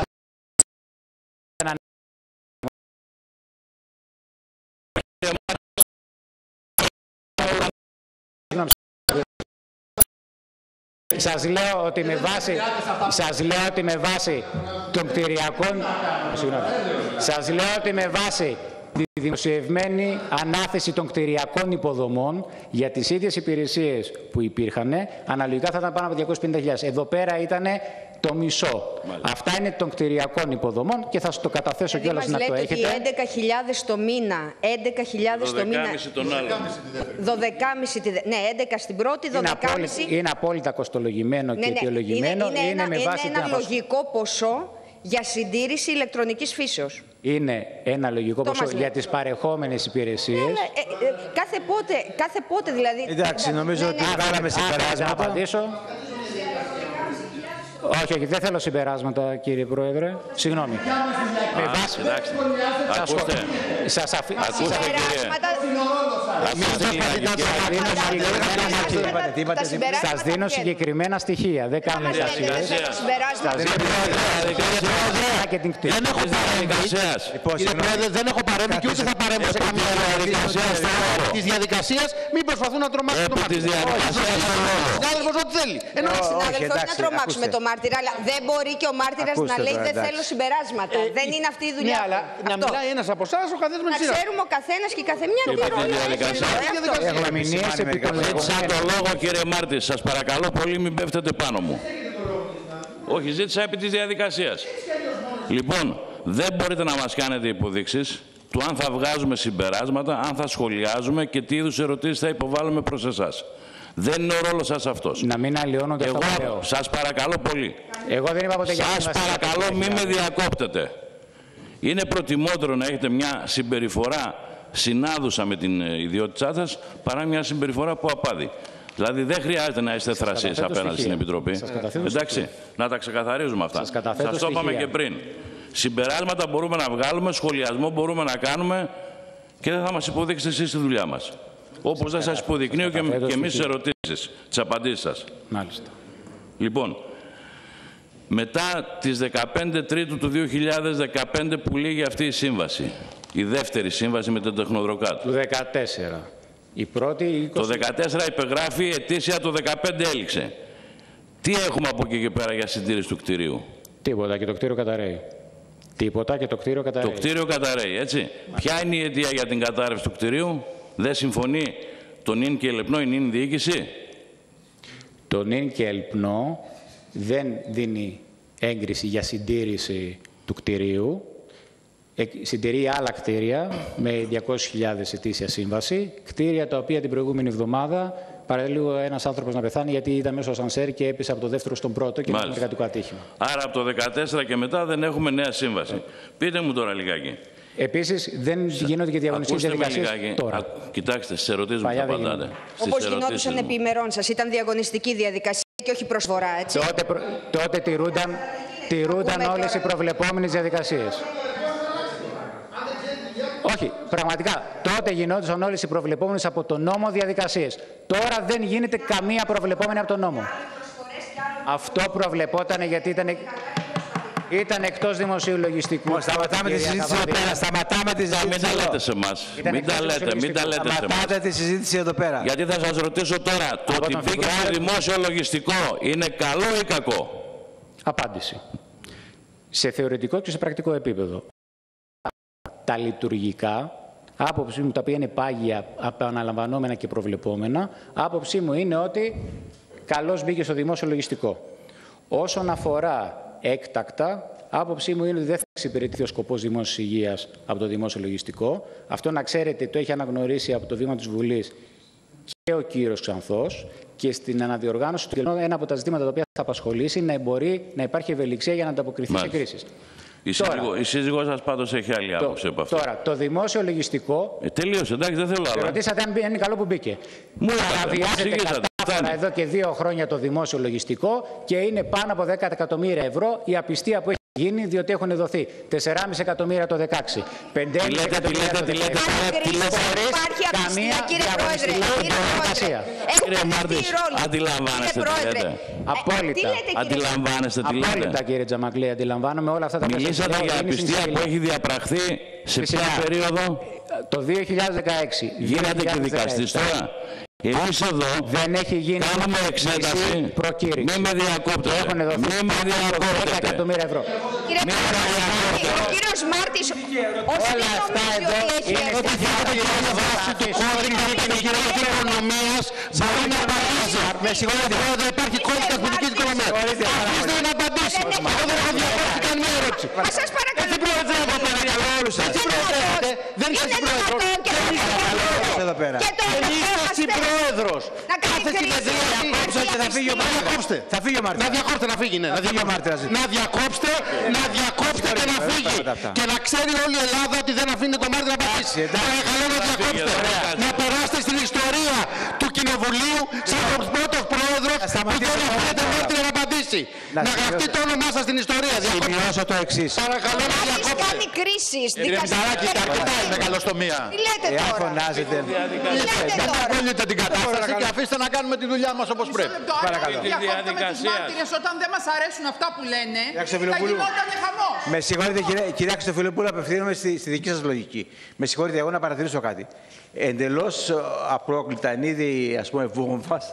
Σας λέω ότι με βάση των κτηριακών... Σας λέω ότι με βάση τη δημοσιευμένη ανάθεση των κτηριακών υποδομών για τις ίδιες υπηρεσίες που υπήρχαν, αναλογικά θα ήταν πάνω από 250.000. Εδώ πέρα ήταν το μισό. Μάλιστα. Αυτά είναι των κτηριακών υποδομών και θα σας το καταθέσω κιόλας να το έχετε. Ότι 11.000 το μήνα, 11.000 το μήνα, 12,5 τον άλλον. 12,5, ναι, 11 στην πρώτη, 12,5. Είναι απόλυτα κοστολογημένο και αιτιολογημένο. Είναι ένα λογικό ποσό για συντήρηση ηλεκτρονικής φύσεως. Είναι ένα λογικό ποσό για τις παρεχόμενες υπηρεσίες. Κάθε πότε δηλαδή. Εντάξει, νομίζω ότι βγάλαμε συμπεράσματα. Να απαντήσω. Όχι, δεν θέλω συμπεράσματα, κύριε Πρόεδρε. Συγγνώμη. Με βάση. Ακούστε. Σας δίνω συγκεκριμένα στοιχεία. Δεν κάνω εικασίες. Δεν έχω παρέμβει και ούτε θα παρέμβω σε καμία διαδικασία της διαδικασίας. Μην προσπαθούν να τρομάξουν το μάρτυρα. Συνάδελφος ό,τι θέλει. Συνάδελφος, να τρομάξουμε το μάρτυρα, αλλά δεν μπορεί και ο μάρτυρας να λέει δεν θέλω συμπεράσματα. Δεν είναι αυτή η δουλειά. Να μιλάει ένας από εσάς, ο καθένας με τη σειρά. Να ξέρουμε ο καθένας και η καθεμιά τι ρόλο έχει. Ζήτησα το λόγο, κύριε Μάρτη. Σας παρακαλώ πολύ, μην πέφτετε πάνω μου. Όχι, ζήτησα επί της διαδικασίας. Λοιπόν, δεν μπορείτε να μας κάνετε υποδείξεις του αν θα βγάζουμε συμπεράσματα, αν θα σχολιάζουμε και τι είδους ερωτήσεις θα υποβάλλουμε προς εσάς. Δεν είναι ο ρόλος σας αυτός. Να μην αλλοιώνω και αυτό που λέω. Σας παρακαλώ πολύ. Εγώ δεν είπα ποτέ για σας παρακαλώ μην με διακόπτετε. Είναι προτιμότερο να έχετε μια συμπεριφορά συνάδουσα με την ιδιότητά σας παρά μια συμπεριφορά που απάδει. Δηλαδή δεν χρειάζεται να είστε θρασείς απέναντι στην Επιτροπή. Εντάξει, να τα ξεκαθαρίζουμε αυτά. Σας το είπαμε και πριν. Συμπεράσματα μπορούμε να βγάλουμε, σχολιασμό μπορούμε να κάνουμε και δεν θα μας υποδείξετε εσείς τη δουλειά μας. Όπως δεν σας υποδεικνύω και εμείς τις ερωτήσεις, τις απαντήσεις σας. Μάλιστα. Λοιπόν, μετά τις 15 Τρίτου του 2015 που λήγει αυτή η σύμβαση, η δεύτερη σύμβαση με τον Τεχνοδροκάτ. Του 2014. Η πρώτη, το 2014 υπεγράφει, ετήσια το 2015 έληξε. Τι έχουμε από εκεί και πέρα για συντήρηση του κτηρίου? Τίποτα και το κτίριο καταραίει. Τίποτα και το κτίριο καταραίει. Το κτίριο καταραίει, έτσι. Ποια είναι η αιτία για την κατάρρευση του κτηρίου? Δεν συμφωνεί το ΝΙΝ και ΕΛΠΝΟ, η ΝΙΝ διοίκηση? Το ΝΙΝ και ΕΛΠΝΟ δεν δίνει έγκριση για συντήρηση του κτηρίου. Συντηρεί άλλα κτίρια με 200.000 ετήσια σύμβαση. Κτίρια τα οποία την προηγούμενη εβδομάδα παραλίγο ένας άνθρωπος να πεθάνει γιατί ήταν μέσω ασανσέρ και έπεσε από το δεύτερο στον πρώτο και ήταν εργατικό ατύχημα. Άρα από το 2014 και μετά δεν έχουμε νέα σύμβαση. Πείτε μου τώρα λιγάκι. Επίσης δεν γίνονται και διαγωνιστικές διαδικασίες τώρα. Κοιτάξτε, στις ερωτήσεις μου θα απαντάτε. Όπως γινόντουσαν επί ημερών σας, ήταν διαγωνιστική διαδικασία και όχι προσφορά, έτσι. Τότε τηρούνταν όλες οι προβλεπόμενες διαδικασίες. Όχι, πραγματικά. Τότε γινόντουσαν όλες οι προβλεπόμενες από τον νόμο διαδικασίες. Τώρα δεν γίνεται καμία προβλεπόμενη από τον νόμο. Αυτό προβλεπόταν γιατί ήταν εκτός δημοσίου λογιστικού. Σταματάμε τη συζήτηση εδώ πέρα. Σταματάμε τη συζήτηση. Μην τα λέτε σε εμάς. Μην τα λέτε. Σταματάτε τη συζήτηση εδώ πέρα. Γιατί θα σας ρωτήσω τώρα, το ότι μπήκε στο δημόσιο λογιστικό είναι καλό ή κακό? Απάντηση. Σε θεωρητικό και σε πρακτικό επίπεδο. Τα λειτουργικά, άποψή μου, τα οποία είναι πάγια, αναλαμβανόμενα και προβλεπόμενα, άποψή μου είναι ότι καλώς μπήκε στο δημόσιο λογιστικό. Όσον αφορά έκτακτα, άποψή μου είναι ότι δεν θα εξυπηρετηθεί ο σκοπός δημόσιας υγείας από το δημόσιο λογιστικό. Αυτό να ξέρετε το έχει αναγνωρίσει από το βήμα της Βουλής και ο κύριος Ξανθός και στην αναδιοργάνωση του κοινού ένα από τα ζητήματα τα οποία θα απασχολήσει να μπορεί να υπάρχει ευελιξία για να ανταποκριθεί σε κρίσεις. Η σύζυγός σας πάντως έχει άλλη άποψη από αυτό. Τώρα, το δημόσιο λογιστικό... τελείωσε, εντάξει, δεν θέλω άλλα. Ρωτήσατε αν είναι καλό που μπήκε. Μου παραβιάζεται κατάφορα εδώ και 2 χρόνια το δημόσιο λογιστικό και είναι πάνω από 10 εκατομμύρια ευρώ η απιστία που έχει γίνει, διότι έχουν δοθεί 4,5 εκατομμύρια το 16, 5,5 εκατομμύρια το 17. Υπάρχει απιστία, κύριε Πρόεδρε. Κύριε Μάρτης, αντιλαμβάνεστε τι λέτε? Απόλυτα. Αντιλαμβάνεστε τι λέτε? Απόλυτα, κύριε Τζαμακλή, αντιλαμβάνομαι όλα αυτά τα πράγματα. Μιλήσατε για απιστία που έχει διαπραχθεί σε ποια περίοδο? Το 2016. Γίνατε και δικαστής τώρα. Εμείς εδώ δεν έχει γίνει κάνουμε εξέταση. Προκήρυξη. Μην με διακόπτετε. Έχουν δοθεί 10 εκατομμύρια ευρώ. Ο κύριος Μάρτης, όσοι δεν νομίζει ότι έχει έρθει. Ότι θέλετε για να βάση του κώδικα ποινικής οικονομίας μπορεί να απαντήσει. Με συγχωρείτε, εδώ υπάρχει κώδικας ποινικής οικονομίας. Αφήστε να απαντήσει. Εγώ δεν έχω διακόψει καμία ερώτηση. Μα σας παρακαλώ. Έτσι πρόεδρε, εγώ παρακαλώ όλους σας. Έτσι πρόεδρε, δεν είστε συμπρόεδρος. Δεν είστε συμπρόεδρος. Κάθε συνεδρίαση θα φύγει ο Μάρτυρας. Θα φύγει ο Μάρτυρας. Να διακόψτε, να φύγει, ναι. Να διακόψτε και να φύγει. Και να ξέρει όλη η Ελλάδα ότι δεν αφήνει το Μάρτυρα να πατήσει. Παρακαλώ να διακόψετε. Να περάσετε στην ιστορία του Κοινοβουλίου σαν ο πρώτος πρόεδρος που δεν αφήνεται Μάρτυρα να πατήσει. Να γραφτεί το όνομά σας στην ιστορία. Σημειώσω το εξής. Παρακαλώ να διακόψετε. Κάνει κρίσεις. Κύριε Μηταράκη, αρκετά η μεγαλοστομία. Τι λέτε τώρα? Φωνάζετε. Θέλετε την κατάσταση και αφήστε να κάνουμε τη δουλειά μας όπως πρέπει. Παρακαλώ. Διακόπτουμε τους μάρτυρες όταν δεν μας αρέσουν αυτά που λένε. Θα γινόταν χαμός. Με συγχωρείτε, κυρία Χριστοφιλοπούλου, απευθύνομαι στη δική σας λογική. Με συγχωρείτε, εγώ να παρατηρήσω κάτι. Εντελώς απρόκλητα εν είδη, ας πούμε, βόμβας.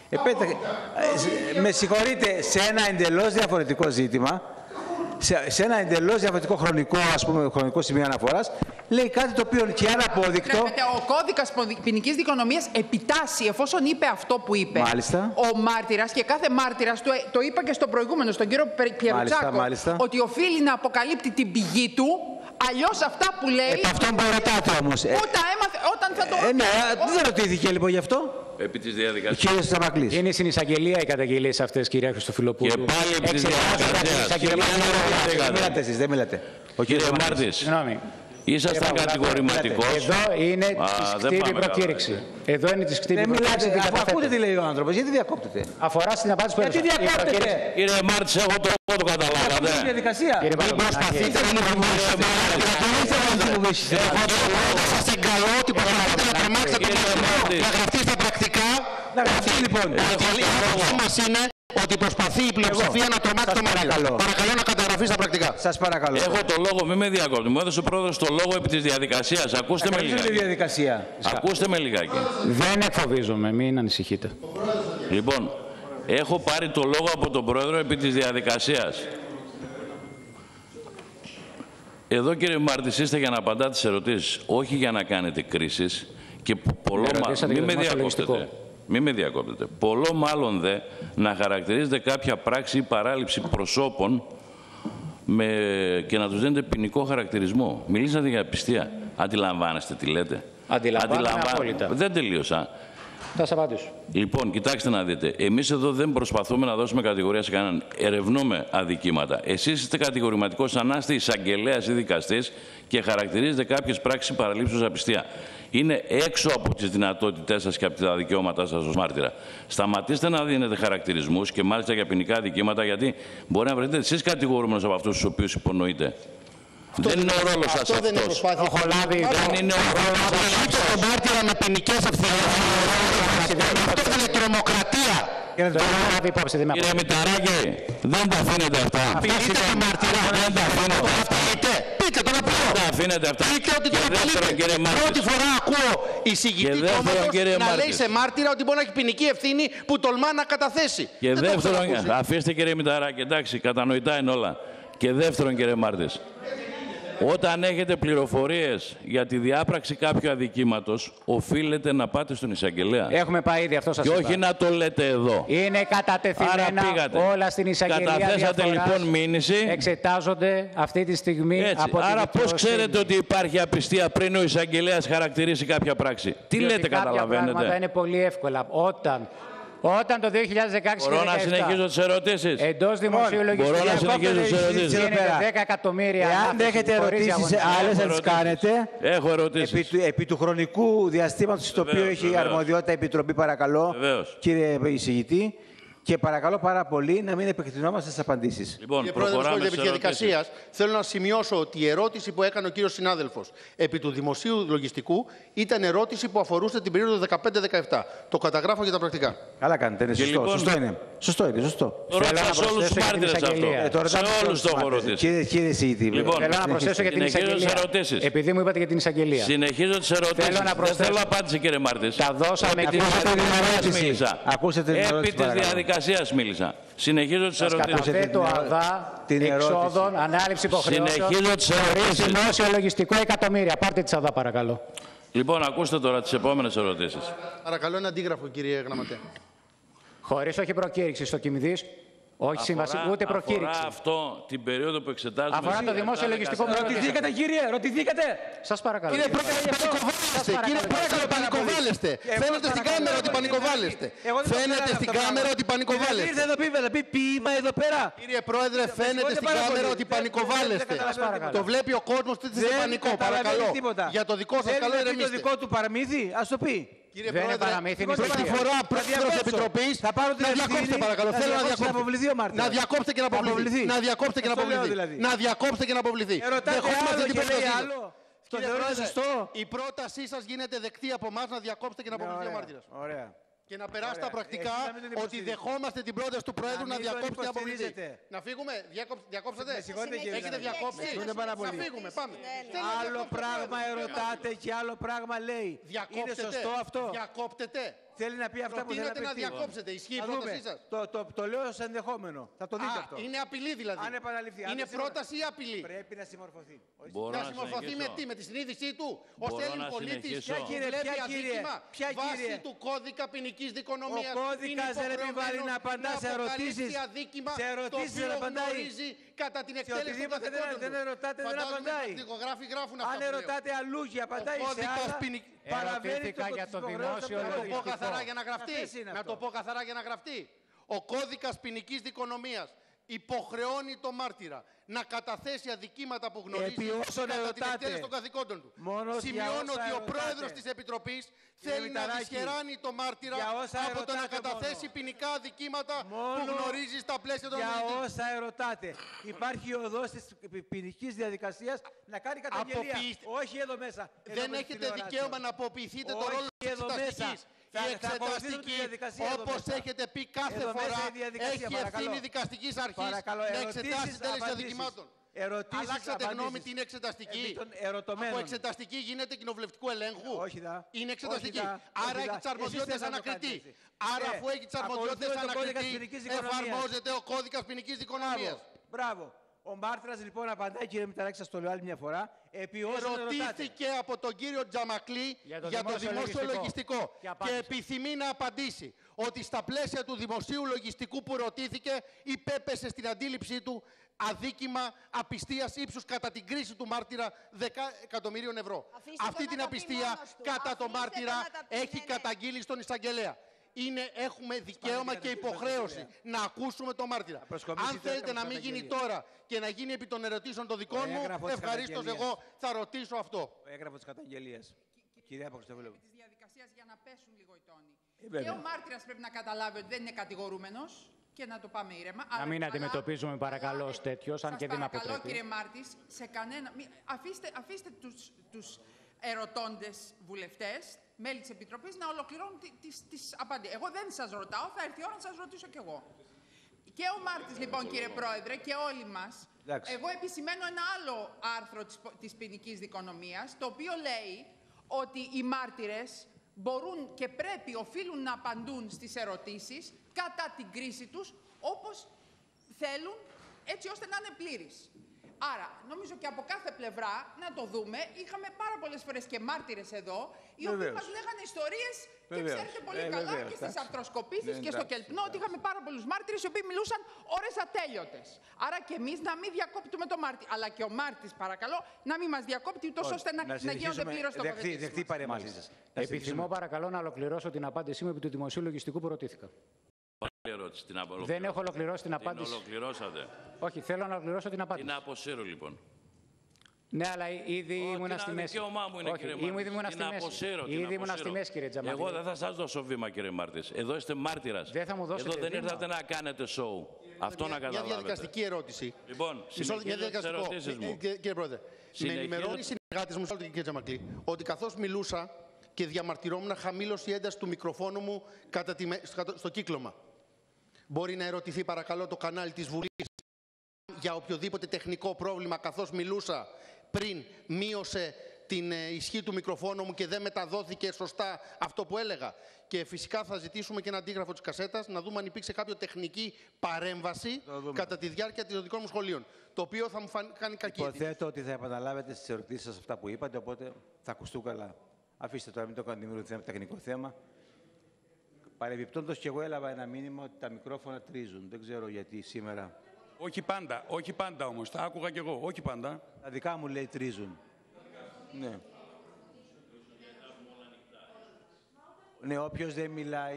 Με συγχωρείτε, σε ένα εντελώς διαφορετικό ζήτημα, σε ένα εντελώς διαφορετικό χρονικό σημείο αναφοράς, λέει κάτι το οποίο και αν απόδεικτο. Ο κώδικας ποινικής δικονομίας επιτάσσει, εφόσον είπε αυτό που είπε. Μάλιστα. Ο μάρτυρας και κάθε μάρτυρας, το είπα και στο προηγούμενο, στον κύριο Πιερουτσάκο, ότι οφείλει να αποκαλύπτει την πηγή του. Αλλιώς αυτά που λέει. Αυτό που ρωτάτε όμως. Όταν θα το. Ναι, δεν ρωτήθηκε λοιπόν γι' αυτό. Επί της διαδικασίας. Κύριε Σταμακλής. Είναι στην εισαγγελία οι καταγγελίες αυτές, κυρία Χριστοφιλοπούλου. Και πάλι επί της διαδικασίας. Δεν μιλάτε. Ο κύριε Μάρτης. Ήσασταν κατηγορηματικός. Εδώ είναι τη κτήρη προκήρυξη. Εδώ είναι τη κτήρη προκήρυξη. Ακούτε τι λέει ο άνθρωπος, γιατί διακόπτετε? Αφορά στην απάντηση που έδωσα. Γιατί διακόπτετε? Κύριε Μάρτης, εγώ το καταλάβατε. Αυτή τη διαδικασία. Κύριε Προσπαθείτε να μου βγάλετε. Σας εγκαλώ ότι προσπαθείτε να τρομάξετε το μυαλό. Να γραφτεί στα πρακτικά. Αυτή λοιπόν. Η μας είναι ότι προσπαθεί η πλειοψηφία να τρομάξει το μυαλό. Παρακαλώ να καταγραφεί στα πρακτικά. Σας παρακαλώ. Έχω το λόγο, μην με διακόπτει. Μου έδωσε ο πρόεδρος το λόγο επί της διαδικασίας. Ακούστε με λιγάκι. Ακούστε με λιγάκι. Δεν εκφοβίζομαι, μην ανησυχείτε. Λοιπόν, έχω πάρει το λόγο από τον πρόεδρο επί της διαδικασίας. Εδώ, κύριε Μάρτης, είστε για να απαντάτε τις ερωτήσεις, όχι για να κάνετε κρίσεις. Και μην με διακόπτετε. Μην με διακόπτετε. Πολλό μάλλον δε να χαρακτηρίζετε κάποια πράξη ή παράληψη προσώπων και να τους δίνετε ποινικό χαρακτηρισμό. Μιλήσατε για απιστία. Αντιλαμβάνεστε τι λέτε? Αντιλαμβάνομαι απόλυτα. Δεν τελείωσα. Θα σας απαντήσω. Λοιπόν, κοιτάξτε να δείτε. Εμείς εδώ δεν προσπαθούμε να δώσουμε κατηγορία σε κανέναν. Ερευνούμε αδικήματα. Εσείς είστε κατηγορηματικός σαν να είστε εισαγγελέας ή δικαστής και χαρακτηρίζετε κάποιες πράξεις παραλήψεως απιστία. Είναι έξω από τις δυνατότητές σας και από τα δικαιώματά σας ως μάρτυρα. Σταματήστε να δίνετε χαρακτηρισμούς και μάλιστα για ποινικά αδικήματα, γιατί μπορεί να βρεθείτε εσείς κατηγορούμενος από αυτούς τους οποίους υπονοείτε. Δεν είναι ο ρόλος σας αυτός. Δεν είναι προσπάθεια. Δεν είναι ο ρόλος σας αυτός. Το μάρτυρα με ποινικές ευθύνες. Αυτό είναι τρομοκρατία. Κύριε Μηταράκη, δεν τα αφήνετε αυτά. Απειλείτε το μάρτυρα. Δεν τα αφήνετε αυτά. Πείτε το να πω. Δεν τα αφήνετε αυτά. Πείτε ότι το απειλείτε. Πρώτη φορά ακούω εισηγητή κόμματος να λέει σε μάρτυρα ότι μπορεί να έχει ποινική ευθύνη που τολμά να καταθέσει. Και δεύτερον, αφήστε κύριε Μηταράκη, εντάξει, κατανοητά είναι όλα. Και δεύτερον, κύριε Μάρτης, όταν έχετε πληροφορίες για τη διάπραξη κάποιου αδικήματος, οφείλετε να πάτε στον εισαγγελέα. Έχουμε πάει ήδη, αυτό σας είπα. Και όχι να το λέτε εδώ. Είναι κατατεθειμένα όλα στην εισαγγελία. Καταθέσατε λοιπόν μήνυση. Εξετάζονται αυτή τη στιγμή από την Άρα πώς ξέρετε ότι υπάρχει απιστία πριν ο εισαγγελέας χαρακτηρίσει κάποια πράξη? Τι λέτε, καταλαβαίνετε? Κάποια πράγματα είναι πολύ εύκολα. Όταν το 2016 μπορώ να συνεχίσω τις ερωτήσεις. Εντός δημοσίου λογιστικού μπορώ να συνεχίσω τις ερωτήσεις. Γίνεται 10 εκατομμύρια. Εάν έχετε ερωτήσεις άλλες να τις κάνετε. Έχω ερωτήσεις. Επί του χρονικού διαστήματος στο οποίο έχει αρμοδιότητα η Επιτροπή, παρακαλώ, κύριε εισηγητή, Και παρακαλώ πάρα πολύ να μην επεκτηνόμαστε στις απαντήσεις. Λοιπόν, κύριε Πρόεδρε, επί διαδικασίας, θέλω να σημειώσω ότι η ερώτηση που έκανε ο κύριος συνάδελφος επί του δημοσίου λογιστικού ήταν ερώτηση που αφορούσε την περίοδο 15-17. Το καταγράφω για τα πρακτικά. Καλά κάνετε, είναι σωστό. Λοιπόν, σωστό είναι. Σωστό είναι, σωστό. Ρώτησα σε όλους τους μάρτυρες αυτό. Σε όλους το έχω ρωτήσει. Κύριε εισηγητή, θέλω να προσθέσω για την εισαγγελία. Επειδή μου είπατε για την εισαγγελία. Συνεχίζω τις ερωτήσεις. Δεν θέλω απάντηση, κύριε Μάρτης. Τα δώσαμε επί της διαδικασίας Ακούσατε την ερώτηση. Επί της διαδικασίας μίλησα. Συνεχίζω τις ερωτήσεις. Καταθέτω ΑΔΑ εξόδων, ανάληψη υποχρεώσεων. Συνεχίζω τις ερωτήσεις. Δημόσιο λογιστικό εκατομμύρια. Πάρτε τις ΑΔΑ, παρακαλώ. Λοιπόν, ακούστε τώρα τις επόμενες ερωτήσεις. Παρακαλώ ένα αντίγραφο, κύριε Γραμματέα. Χωρίς όχι προκήρυξη στο Κιμιδής. Όχι σύμβαση, ούτε προκήρυξη. Αφορά αυτό την περίοδο που εξετάζουμε. Αφορά το δημόσιο λογιστικό που ρωτηθήκατε, κύριε, ρωτηθήκατε. Σας παρακαλώ. Κύριε Πρόεδρε, πανικοβάλλεστε. Φαίνεται στην κάμερα ότι πανικοβάλλεστε. Φαίνεται στην κάμερα ότι πανικοβάλλεστε. Ήρθε εδώ να πει ποίημα εδώ πέρα. Κύριε Πρόεδρε, φαίνεται στην κάμερα ότι πανικοβάλλεστε. Το βλέπει ο κόσμος ότι είστε σε πανικό. Παρακαλώ. Για το δικό σας καλό ηρεμήστε. Το δικό του παραμύθι, ας το πει. Κύριε Πρόεδρε, πρώτη φορά πρόεδρος Επιτροπής, να διακόψετε παρακαλώ. Θέλω να διακόψετε. Να διακόψετε και να αποβληθεί. Να διακόψετε και να αποβληθεί. Να διακόψετε και να αποβληθεί. Δεχόμαστε την πρότασή σας. Κύριε Πρόεδρε, η πρότασή σας γίνεται δεκτή από εμάς να διακόψετε και να αποβληθεί ο μάρτυρας. Ωραία. Και να περάσει τα πρακτικά ότι δεχόμαστε την πρόταση του Πρόεδρου να διακόψετε και να αποβληθεί. Να φύγουμε, διακόψετε. Έχετε διακόψει. Να φύγουμε, πάμε. Άλλο πράγμα ερωτάτε και άλλο πράγμα λέει. Είναι σωστό αυτό. Διακόπτετε. Θέλει να πει αυτά που δεν να διακόψετε. Ισχύει η πρότασή σας. Το λέω ως ενδεχόμενο. Θα το δείτε αυτό. Είναι απειλή δηλαδή. Αν επαναληφθεί. Είναι πρόταση ή απειλή. Πρέπει να συμμορφωθεί. Να συμμορφωθεί με τι, με τη συνείδησή του. Ως Έλλην πολίτης βλέπει αδίκημα βάσει του κώδικα ποινικής δικονομίας. Ο κώδικας δεν επιβάλλει να απαντά σε ερωτήσεις. Σε ερωτήσεις δεν απαντάει. Κατά την εκτέλεση των καθηκόντων του. Δεν ερωτάτε, δεν απαντάει. Αν ερωτάτε αλλού και απαντάει σε άλλα. Ερωτήθηκα για το δημόσιο λογιστικό. Να το πω καθαρά για να γραφτεί. Ο κώδικας ποινικής δικονομίας υποχρεώνει το μάρτυρα να καταθέσει αδικήματα που γνωρίζει κατά την εκτέλεση των καθηκόντων του. Σημειώνω ότι ο πρόεδρος της Επιτροπής θέλει να δυσχεράνει το μάρτυρα από το να καταθέσει ποινικά αδικήματα που γνωρίζει στα πλαίσια των νομοθετικών. Για όσα ερωτάτε. Υπάρχει οδός της ποινικής διαδικασίας να κάνει καταγγελία. Όχι εδώ μέσα. Δεν έχετε δικαίωμα να αποποιηθείτε το ρόλο της εξεταστικής. Η εξεταστική, όπως έχετε πει κάθε φορά, έχει ευθύνη δικαστικής αρχής να εξετάσει τέλεση αδικημάτων. Αλλάξατε γνώμη την εξεταστική. Από εξεταστική γίνεται κοινοβουλευτικού ελέγχου. Είναι εξεταστική. Άρα έχει τις αρμοδιότητες ανακριτή. Άρα αφού έχει τις αρμοδιότητες ανακριτή, εφαρμόζεται ο κώδικας ποινικής δικονομίας. Μπράβο. Ο μάρτυρας λοιπόν απαντάει, κύριε Μηταράκη, σας το λέω άλλη μια φορά. Ερωτήθηκε από τον κύριο Τζαμακλή για το δημόσιο λογιστικό και επιθυμεί να απαντήσει ότι στα πλαίσια του δημοσίου λογιστικού που ρωτήθηκε υπέπεσε στην αντίληψή του αδίκημα απιστίας ύψους κατά την κρίση του μάρτυρα 10 εκατομμυρίων ευρώ. Αυτή την απιστία κατά το μάρτυρα έχει καταγγείλει στον εισαγγελέα. Έχουμε δικαίωμα και υποχρέωση να ακούσουμε τον μάρτυρα. Αν θέλετε να μην γίνει τώρα και να γίνει επί των ερωτήσεων των δικών μου, ευχαρίστως εγώ θα ρωτήσω αυτό. Έγραφο της καταγγελίας. Κυρία Παγκοστοβούλου. Της διαδικασίας για να πέσουν λίγο οι τόνοι. Και ο μάρτυρας πρέπει να καταλάβει ότι δεν είναι κατηγορούμενος και να το πάμε ήρεμα. Να μην αντιμετωπίζουμε παρακαλώ ως τέτοιος, αν και δεν αποτρέπει. Παρακαλώ κύριε Μάρτης, σε κανένα... Αφήστε τους ερωτώντες βουλευτές, μέλη της Επιτροπής, να ολοκληρώνουν τις απαντήσεις. Εγώ δεν σας ρωτάω, θα έρθει η ώρα να σας ρωτήσω κι εγώ. Και ο Μάρτης, λοιπόν, κύριε Πρόεδρε, και όλοι μας, εγώ επισημαίνω ένα άλλο άρθρο της ποινικής δικονομίας, το οποίο λέει ότι οι μάρτυρες μπορούν και πρέπει, οφείλουν να απαντούν στις ερωτήσεις κατά την κρίση τους, όπως θέλουν, έτσι ώστε να είναι πλήρης. Άρα, νομίζω και από κάθε πλευρά, να το δούμε, είχαμε πάρα πολλές φορές και μάρτυρες εδώ, οι οποίοι μας λέγανε ιστορίες και ξέρετε πολύ καλά και στις αρτροσκοπήσεις και στο κελπνό ότι είχαμε πάρα πολλούς μάρτυρες οι οποίοι μιλούσαν ώρες ατέλειωτες. Άρα και εμείς να μην διακόπτουμε το μάρτυ. Αλλά και ο μάρτης, παρακαλώ, να μην μας διακόπτει ούτως ώστε να γίνονται πλήρως τοποθετήσεις. Επιθυμώ παρακαλώ να ολοκληρώσω την απάντησή μου επί του δημοσίου λογιστικού που ρωτήθηκα. Δεν έχω ολοκληρώσει την απάντηση. Την ολοκληρώσατε. Όχι, θέλω να ολοκληρώσω την απάντηση. Την αποσύρω λοιπόν. Ναι, αλλά ήδη ήμουν στη μέση. Δικαίωμά μου είναι, κύριε Μάρτης. Ήδη ήμουν στη μέση, κύριε Τζαμακλή. Εγώ δεν θα σας δώσω βήμα, κύριε Μάρτης. Εδώ είστε μάρτυρας. Δεν θα μου δώσετε Εδώ δεν βήμα. ήρθατε να κάνετε show. Αυτό να καταλάβετε. Μια διαδικαστική ερώτηση. Λοιπόν, συνεχίζω τις ερωτήσεις μου. Κύριε Πρόεδρε, με ενημερώνει οι συνεργάτες μου, κύριε Τζαμακλή, ότι καθώς μιλούσα και διαμαρτυρόμουν χαμήλωση ένταση του μικροφόνου μου στο κύκλωμα. Μπορεί να ερωτηθεί παρακαλώ το κανάλι της Βουλής για οποιοδήποτε τεχνικό πρόβλημα, καθώς μιλούσα πριν μείωσε την ισχύ του μικροφόνου μου και δεν μεταδόθηκε σωστά αυτό που έλεγα. Και φυσικά θα ζητήσουμε και ένα αντίγραφο της κασέτας να δούμε αν υπήρξε κάποια τεχνική παρέμβαση κατά τη διάρκεια των δικών μου σχολείων. Το οποίο θα μου κάνει κακή. Υποθέτω ότι θα επαναλάβετε στις ερωτήσεις σας αυτά που είπατε, οπότε θα ακουστούν καλά. Αφήστε τώρα, μην το κάνετε τεχνικό θέμα. Παρεμπιπτόντως και εγώ έλαβα ένα μήνυμα ότι τα μικρόφωνα τρίζουν. Δεν ξέρω γιατί σήμερα. Όχι πάντα όμως. Τα άκουγα κι εγώ. Όχι πάντα. Τα δικά μου λέει τρίζουν. Ναι. Ναι, όποιος δεν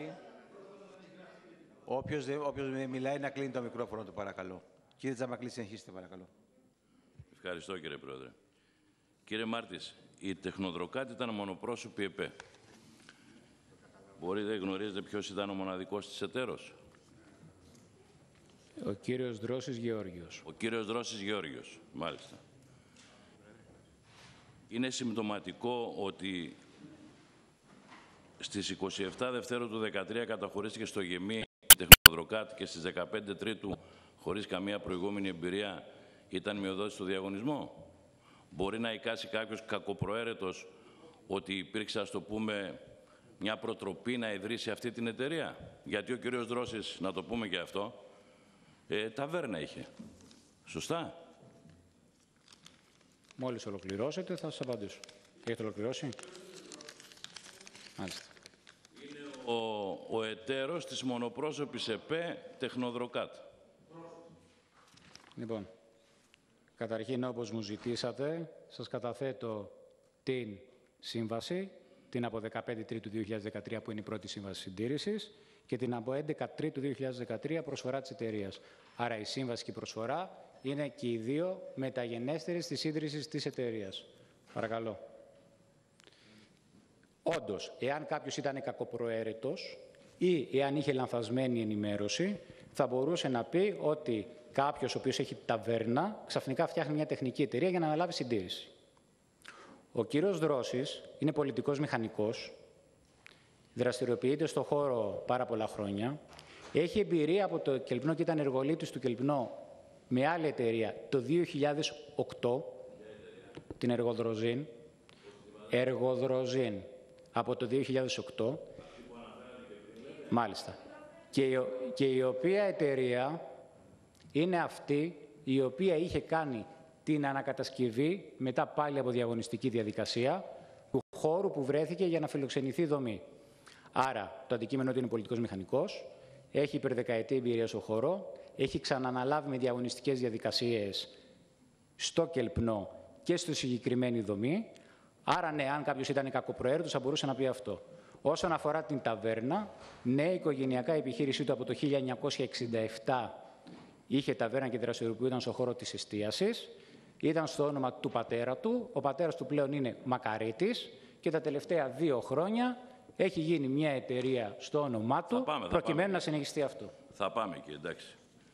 μιλάει να κλείνει το μικρόφωνο του, παρακαλώ. Κύριε Τζαμακλή, συνεχίστε, παρακαλώ. Ευχαριστώ, κύριε Πρόεδρε. Κύριε Μάρτης, η τεχνοδροκάτη ήταν μονοπρόσωπη ΕΠΕ. Μπορείτε, γνωρίζετε ποιος ήταν ο μοναδικός της εταίρος? Ο κύριος Δρόσης Γεώργιος. Ο κύριος Δρόσης Γεώργιος, μάλιστα. Είναι συμπτωματικό ότι στις 27 Δευτέρου του 2013 καταχωρίστηκε στο ΓΕΜΗ η τεχνοδροκάτη και στις 15 Τρίτου, χωρίς καμία προηγούμενη εμπειρία, ήταν μειοδότης στο διαγωνισμό. Μπορεί να εικάσει κάποιος κακοπροαίρετος ότι υπήρξε, ας το πούμε, μια προτροπή να ιδρύσει αυτή την εταιρεία? Γιατί ο κύριος Δρόσης, να το πούμε και αυτό, ταβέρνα είχε. Σωστά? Μόλις ολοκληρώσετε θα σας απαντήσω. Έχετε ολοκληρώσει? Μάλιστα. Είναι ο εταίρος της μονοπρόσωπης ΕΠΕ Τεχνοδροκάτ. Λοιπόν, καταρχήν όπως μου ζητήσατε, σας καταθέτω την σύμβαση, την από 15 Τρίτου 2013 που είναι η πρώτη σύμβαση συντήρησης και την από 11 Τρίτου 2013 προσφορά της εταιρείας. Άρα η σύμβαση και η προσφορά είναι και οι δύο μεταγενέστερες της ίδρυσης της εταιρείας. Παρακαλώ. Όντως, εάν κάποιος ήταν κακοπροαίρετος ή εάν είχε λανθασμένη ενημέρωση, θα μπορούσε να πει ότι κάποιος ο οποίος έχει ταβέρνα ξαφνικά φτιάχνει μια τεχνική εταιρεία για να αναλάβει συντήρηση. Ο κύριος Δρόσης είναι πολιτικός μηχανικός, δραστηριοποιείται στον χώρο πάρα πολλά χρόνια, έχει εμπειρία από το Κελπνό και ήταν εργολήτης του Κελπνό με άλλη εταιρεία το 2008, την Εργοδροζίν, από το 2008, μάλιστα, και η οποία εταιρεία είναι αυτή η οποία είχε κάνει την ανακατασκευή μετά πάλι από διαγωνιστική διαδικασία του χώρου που βρέθηκε για να φιλοξενηθεί η δομή. Άρα, το αντικείμενο ότι είναι πολιτικός μηχανικός, έχει υπερδεκαετή εμπειρία στο χώρο, έχει ξαναναλάβει με διαγωνιστικές διαδικασίες στο Κελπνό και στη συγκεκριμένη δομή. Άρα, ναι, αν κάποιος ήταν κακοπροαίρετος, θα μπορούσε να πει αυτό. Όσον αφορά την ταβέρνα, ναι, η οικογενειακά επιχείρησή του από το 1967 είχε ταβέρνα και δραστηριοποιούνταν στον χώρο της εστίασης. Ήταν στο όνομα του πατέρα του. Ο πατέρας του πλέον είναι μακαρίτης και τα τελευταία 2 χρόνια έχει γίνει μια εταιρεία στο όνομά του, προκειμένου να συνεχιστεί αυτό. Θα πάμε και εντάξει.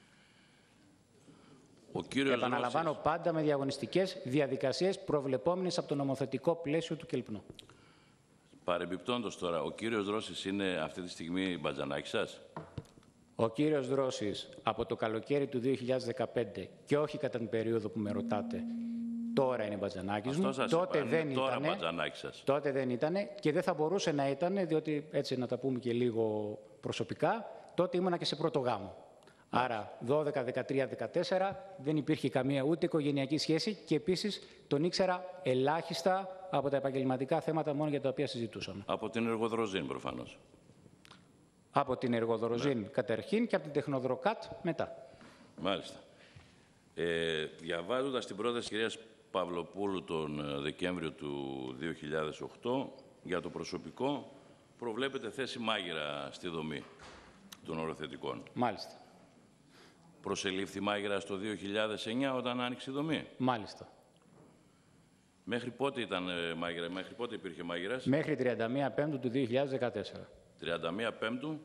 Ο κύριος Επαναλαμβάνω, Ρώσης, πάντα με διαγωνιστικές διαδικασίες προβλεπόμενες από το νομοθετικό πλαίσιο του Κελπνού. Παρεμπιπτόντως τώρα, ο κύριος Ρώσης είναι αυτή τη στιγμή μπατζανάκης σας? Ο κύριος Δρόσης από το καλοκαίρι του 2015 και όχι κατά την περίοδο που με ρωτάτε, τώρα είναι μπατζανάκης μου. Τότε δεν τώρα μπατζανάκης σας. Τότε δεν ήταν και δεν θα μπορούσε να ήταν, διότι έτσι να τα πούμε και λίγο προσωπικά, τότε ήμουνα και σε πρώτο γάμο. Άρα 12, 13, 14 δεν υπήρχε καμία ούτε οικογενειακή σχέση και επίσης τον ήξερα ελάχιστα από τα επαγγελματικά θέματα μόνο για τα οποία συζητούσαμε. Από την Εργοδροζίν προφανώς. Από την Εργοδροζίν καταρχήν και από την Τεχνοδροκάτ μετά. Μάλιστα. Διαβάζοντας την πρόταση της κυρίας Παυλοπούλου τον Δεκέμβριο του 2008 για το προσωπικό, προβλέπεται θέση μάγειρα στη δομή των οροθετικών. Μάλιστα. Προσελήφθη μάγειρα στο 2009 όταν άνοιξε η δομή. Μάλιστα. Μέχρι πότε ήταν μάγειρα, μέχρι πότε υπήρχε μάγειρας? Μέχρι 31 Πέμπτου του 2014. 31 Πέμπτου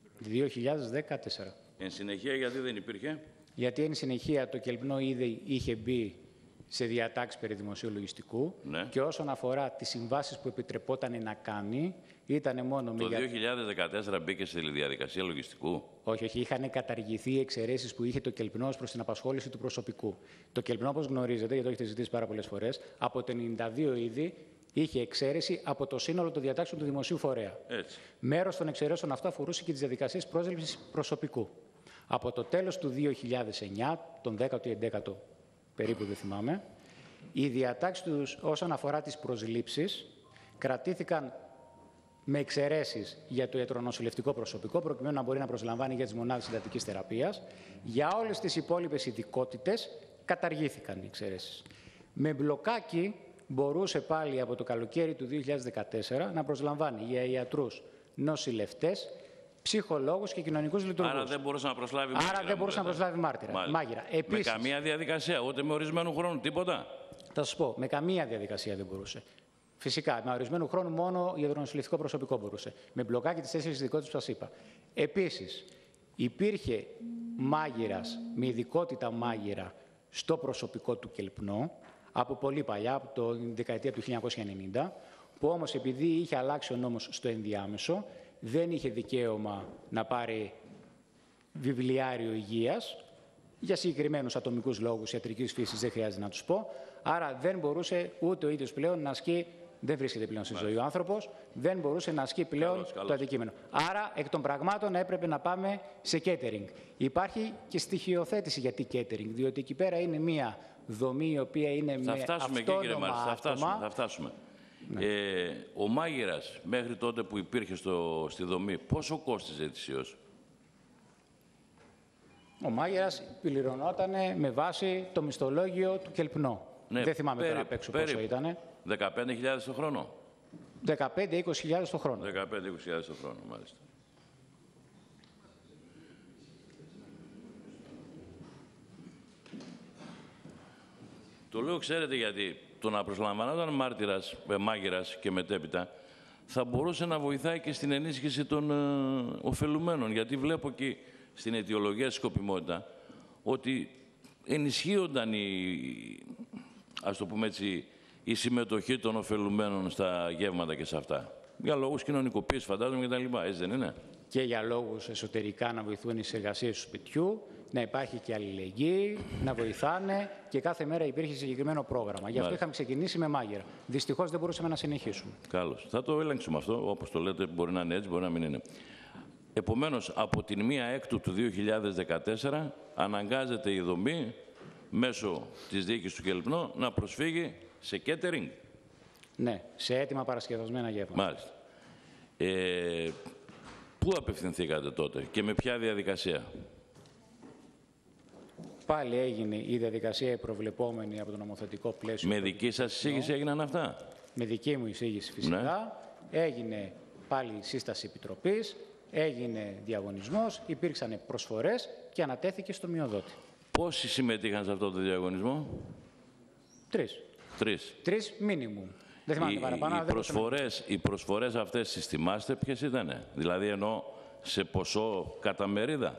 2014. Εν συνεχεία γιατί δεν υπήρχε? Γιατί εν συνεχεία το Κελπνό ήδη είχε μπει σε διατάξεις περί δημοσίου λογιστικού, ναι, και όσον αφορά τις συμβάσεις που επιτρεπόταν να κάνει, ήταν μόνο... Το 2014 μπήκε σε διαδικασία λογιστικού. Όχι, όχι. Είχαν καταργηθεί οι εξαιρέσεις που είχε το Κελπνό προς την απασχόληση του προσωπικού. Το Κελπνό, όπως γνωρίζετε, γιατί το έχετε ζητήσει πάρα πολλές φορές, από το 92 ήδη είχε εξαίρεση από το σύνολο των διατάξεων του δημοσίου φορέα. Έτσι. Μέρος των εξαιρέσεων αυτό αφορούσε και τις διαδικασίες πρόσληψης προσωπικού. Από το τέλος του 2009, τον 10ο ή 11ο περίπου, δεν θυμάμαι, οι διατάξεις τους όσον αφορά τις προσλήψεις κρατήθηκαν με εξαιρέσεις για το ιατρονοσηλευτικό προσωπικό, προκειμένου να μπορεί να προσλαμβάνει για τις μονάδες συντατικής θεραπείας. Για όλες τις υπόλοιπες ειδικότητες καταργήθηκαν οι εξαιρέσεις. Με μπλοκάκι μπορούσε πάλι από το καλοκαίρι του 2014 να προσλαμβάνει για ιατρούς, νοσηλευτές, ψυχολόγους και κοινωνικούς λειτουργούς. Άρα δεν μπορούσε να προσλάβει μάγειρα. Άρα δεν μπορούσε να προσλάβει μάγειρα. Επίσης, με καμία διαδικασία, ούτε με ορισμένου χρόνου, τίποτα. Θα σας πω, με καμία διαδικασία δεν μπορούσε. Φυσικά, με ορισμένου χρόνου μόνο ιατρονοσηλευτικό προσωπικό μπορούσε. Με μπλοκάκι τις 4 ειδικότητες που σας είπα. Επίσης, υπήρχε μάγειρας με ειδικότητα μάγειρα στο προσωπικό του Κελπνό από πολύ παλιά, από τη δεκαετία του 1990, που όμως επειδή είχε αλλάξει ο νόμος στο ενδιάμεσο, δεν είχε δικαίωμα να πάρει βιβλιάριο υγείας, για συγκεκριμένους ατομικούς λόγους ιατρικής φύσης, δεν χρειάζεται να τους πω. Άρα δεν μπορούσε ούτε ο ίδιος πλέον να ασκεί, δεν βρίσκεται πλέον στη ζωή ο άνθρωπος, δεν μπορούσε να ασκεί πλέον το αντικείμενο. Άρα εκ των πραγμάτων έπρεπε να πάμε σε catering. Υπάρχει και στοιχειοθέτηση γιατί catering, διότι εκεί πέρα είναι μία δομή η οποία είναι με αυτόνομα άτομα. Θα φτάσουμε. Ναι. Ο μάγειρας μέχρι τότε που υπήρχε στη δομή, πόσο κόστιζε ετησίως? Ο μάγειρας πληρωνόταν με βάση το μισθολόγιο του Κελπνό. Ναι, δεν θυμάμαι τώρα απ' έξω πόσο ήταν. 15.000 το χρόνο. 15-20.000 το χρόνο. 15-20.000 το χρόνο, μάλιστα. Το λέω, ξέρετε, γιατί το να προσλαμβανόταν μάγειρας και μετέπειτα θα μπορούσε να βοηθάει και στην ενίσχυση των ωφελουμένων. Γιατί βλέπω εκεί στην αιτιολογία της σκοπιμότητα ότι ενισχύονταν ας το πούμε έτσι, η συμμετοχή των ωφελουμένων στα γεύματα και σε αυτά. Για λόγους κοινωνικοποίησης, φαντάζομαι, και τα λοιπά. Έτσι δεν είναι? Και για λόγους εσωτερικά να βοηθούν τις εργασίες του σπιτιού, να υπάρχει και αλληλεγγύη, να βοηθάνε και κάθε μέρα υπήρχε συγκεκριμένο πρόγραμμα. Γι' αυτό είχαμε ξεκινήσει με μάγειρα. Δυστυχώς δεν μπορούσαμε να συνεχίσουμε. Καλώς. Θα το ελέγξουμε αυτό, όπως το λέτε, μπορεί να είναι έτσι, μπορεί να μην είναι. Επομένως, από την 1 Έκτου του 2014 αναγκάζεται η δομή μέσω της διοίκησης του Κελπνό να προσφύγει σε catering. Ναι, σε έτοιμα παρασκευασμένα γεύματα. Μάλιστα. Πού απευθυνθήκατε τότε και με ποια διαδικασία? Πάλι έγινε η διαδικασία προβλεπόμενη από το νομοθετικό πλαίσιο. Με δική σας εισήγηση έγιναν αυτά? Με δική μου εισήγηση φυσικά. Ναι. Έγινε πάλι σύσταση επιτροπής, έγινε διαγωνισμός, υπήρξαν προσφορές και ανατέθηκε στο μειοδότη. Πόσοι συμμετείχαν σε αυτό το διαγωνισμό? 3 μίνιμουμ. Δεν θυμάμαι παραπάνω. Οι προσφορές αυτές τις θυμάστε ποιες ήτανε? Δηλαδή εννοώ σε ποσό κατά μερίδα.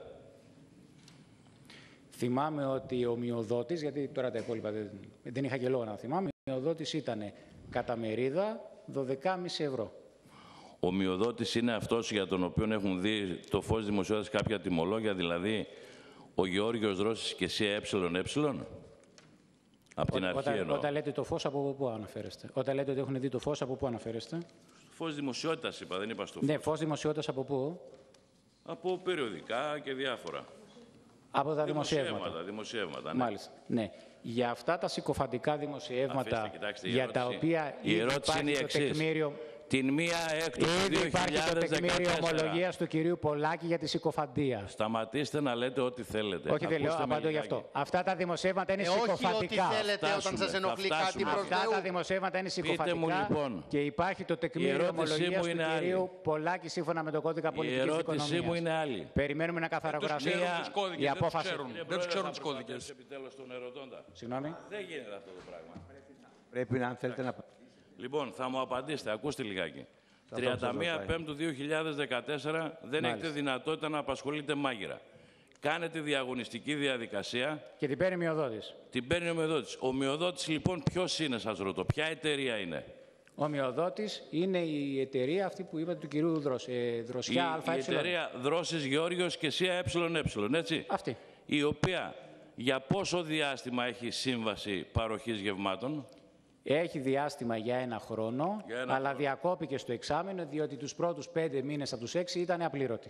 Θυμάμαι ότι ο μειοδότης, γιατί τώρα τα υπόλοιπα δεν είχα και λόγο να θυμάμαι, ο μειοδότης ήταν κατά μερίδα 12,5 ευρώ. Ο μειοδότης είναι αυτός για τον οποίο έχουν δει το φως δημοσιότητας κάποια τιμολόγια, δηλαδή ο Γεώργιος Ρώστης και εσύ ΕΕ. Από την αρχή εννοώ. Όταν λέτε το φως, από πού αναφέρεστε? Όταν λέτε ότι έχουν δει το φως, από πού αναφέρεστε? Φως δημοσιότητας είπα, δεν είπα στο φως. Ναι, φως δημοσιότητας από πού? Από περιοδικά και διάφορα. Από τα δημοσιεύματα. Δημοσιεύματα, ναι. Μάλιστα. Ναι. Για αυτά τα συκοφαντικά δημοσιεύματα, για τα οποία υπάρχει το τεκμήριο... Την 1 Έκτου του 2014. Υπάρχει το τεκμήριο ομολογίας του κυρίου Πολάκη για τη συκοφαντία. Σταματήστε να λέτε ό,τι θέλετε. Όχι, δεν λέω, απαντώ γι' αυτό. Αυτά τα δημοσιεύματα είναι συκοφαντικά. Όχι ό,τι θέλετε όταν σας ενοχλεί κάτι προς Αυτά τα δημοσιεύματα είναι συκοφαντικά. Πείτε μου, λοιπόν, και υπάρχει το τεκμήριο ομολογίας του κυρίου Πολάκη σύμφωνα με το κώδικα πολιτικής οικονομίας. Η ερώτησή μου είναι άλλη. Περιμένουμε να καθαρογραφεί η απόφαση. Δεν τους ξέρουν τους κώδικες. Επιτέλους τον ερωτώντα. Συγγνώμη. Δεν γίνεται αυτό το πράγμα. Πρέπει να, αν θέλετε να... Λοιπόν, θα μου απαντήσετε, ακούστε λιγάκι. 31 Πέμπτου 2014 δεν έχετε δυνατότητα να απασχολείτε μάγειρα. Κάνετε διαγωνιστική διαδικασία. Και την παίρνει μειοδότης. Την παίρνει ο μειοδότης. Ο μειοδότης λοιπόν ποιος είναι, σας ρωτώ, ποια εταιρεία είναι? Ο μειοδότης είναι η εταιρεία αυτή που είπατε του κυρίου Δροσιά ΑΕ. Η εταιρεία Δρόσης Γεώργιος και ΣΥΑ ΕΕ, έτσι. Αυτή. Η οποία για πόσο διάστημα έχει σύμβαση παροχής γευμάτων? Έχει διάστημα για 1 χρόνο, αλλά διακόπηκε στο εξάμηνο, διότι τους πρώτους 5 μήνες από τους 6 ήταν απλήρωτοι.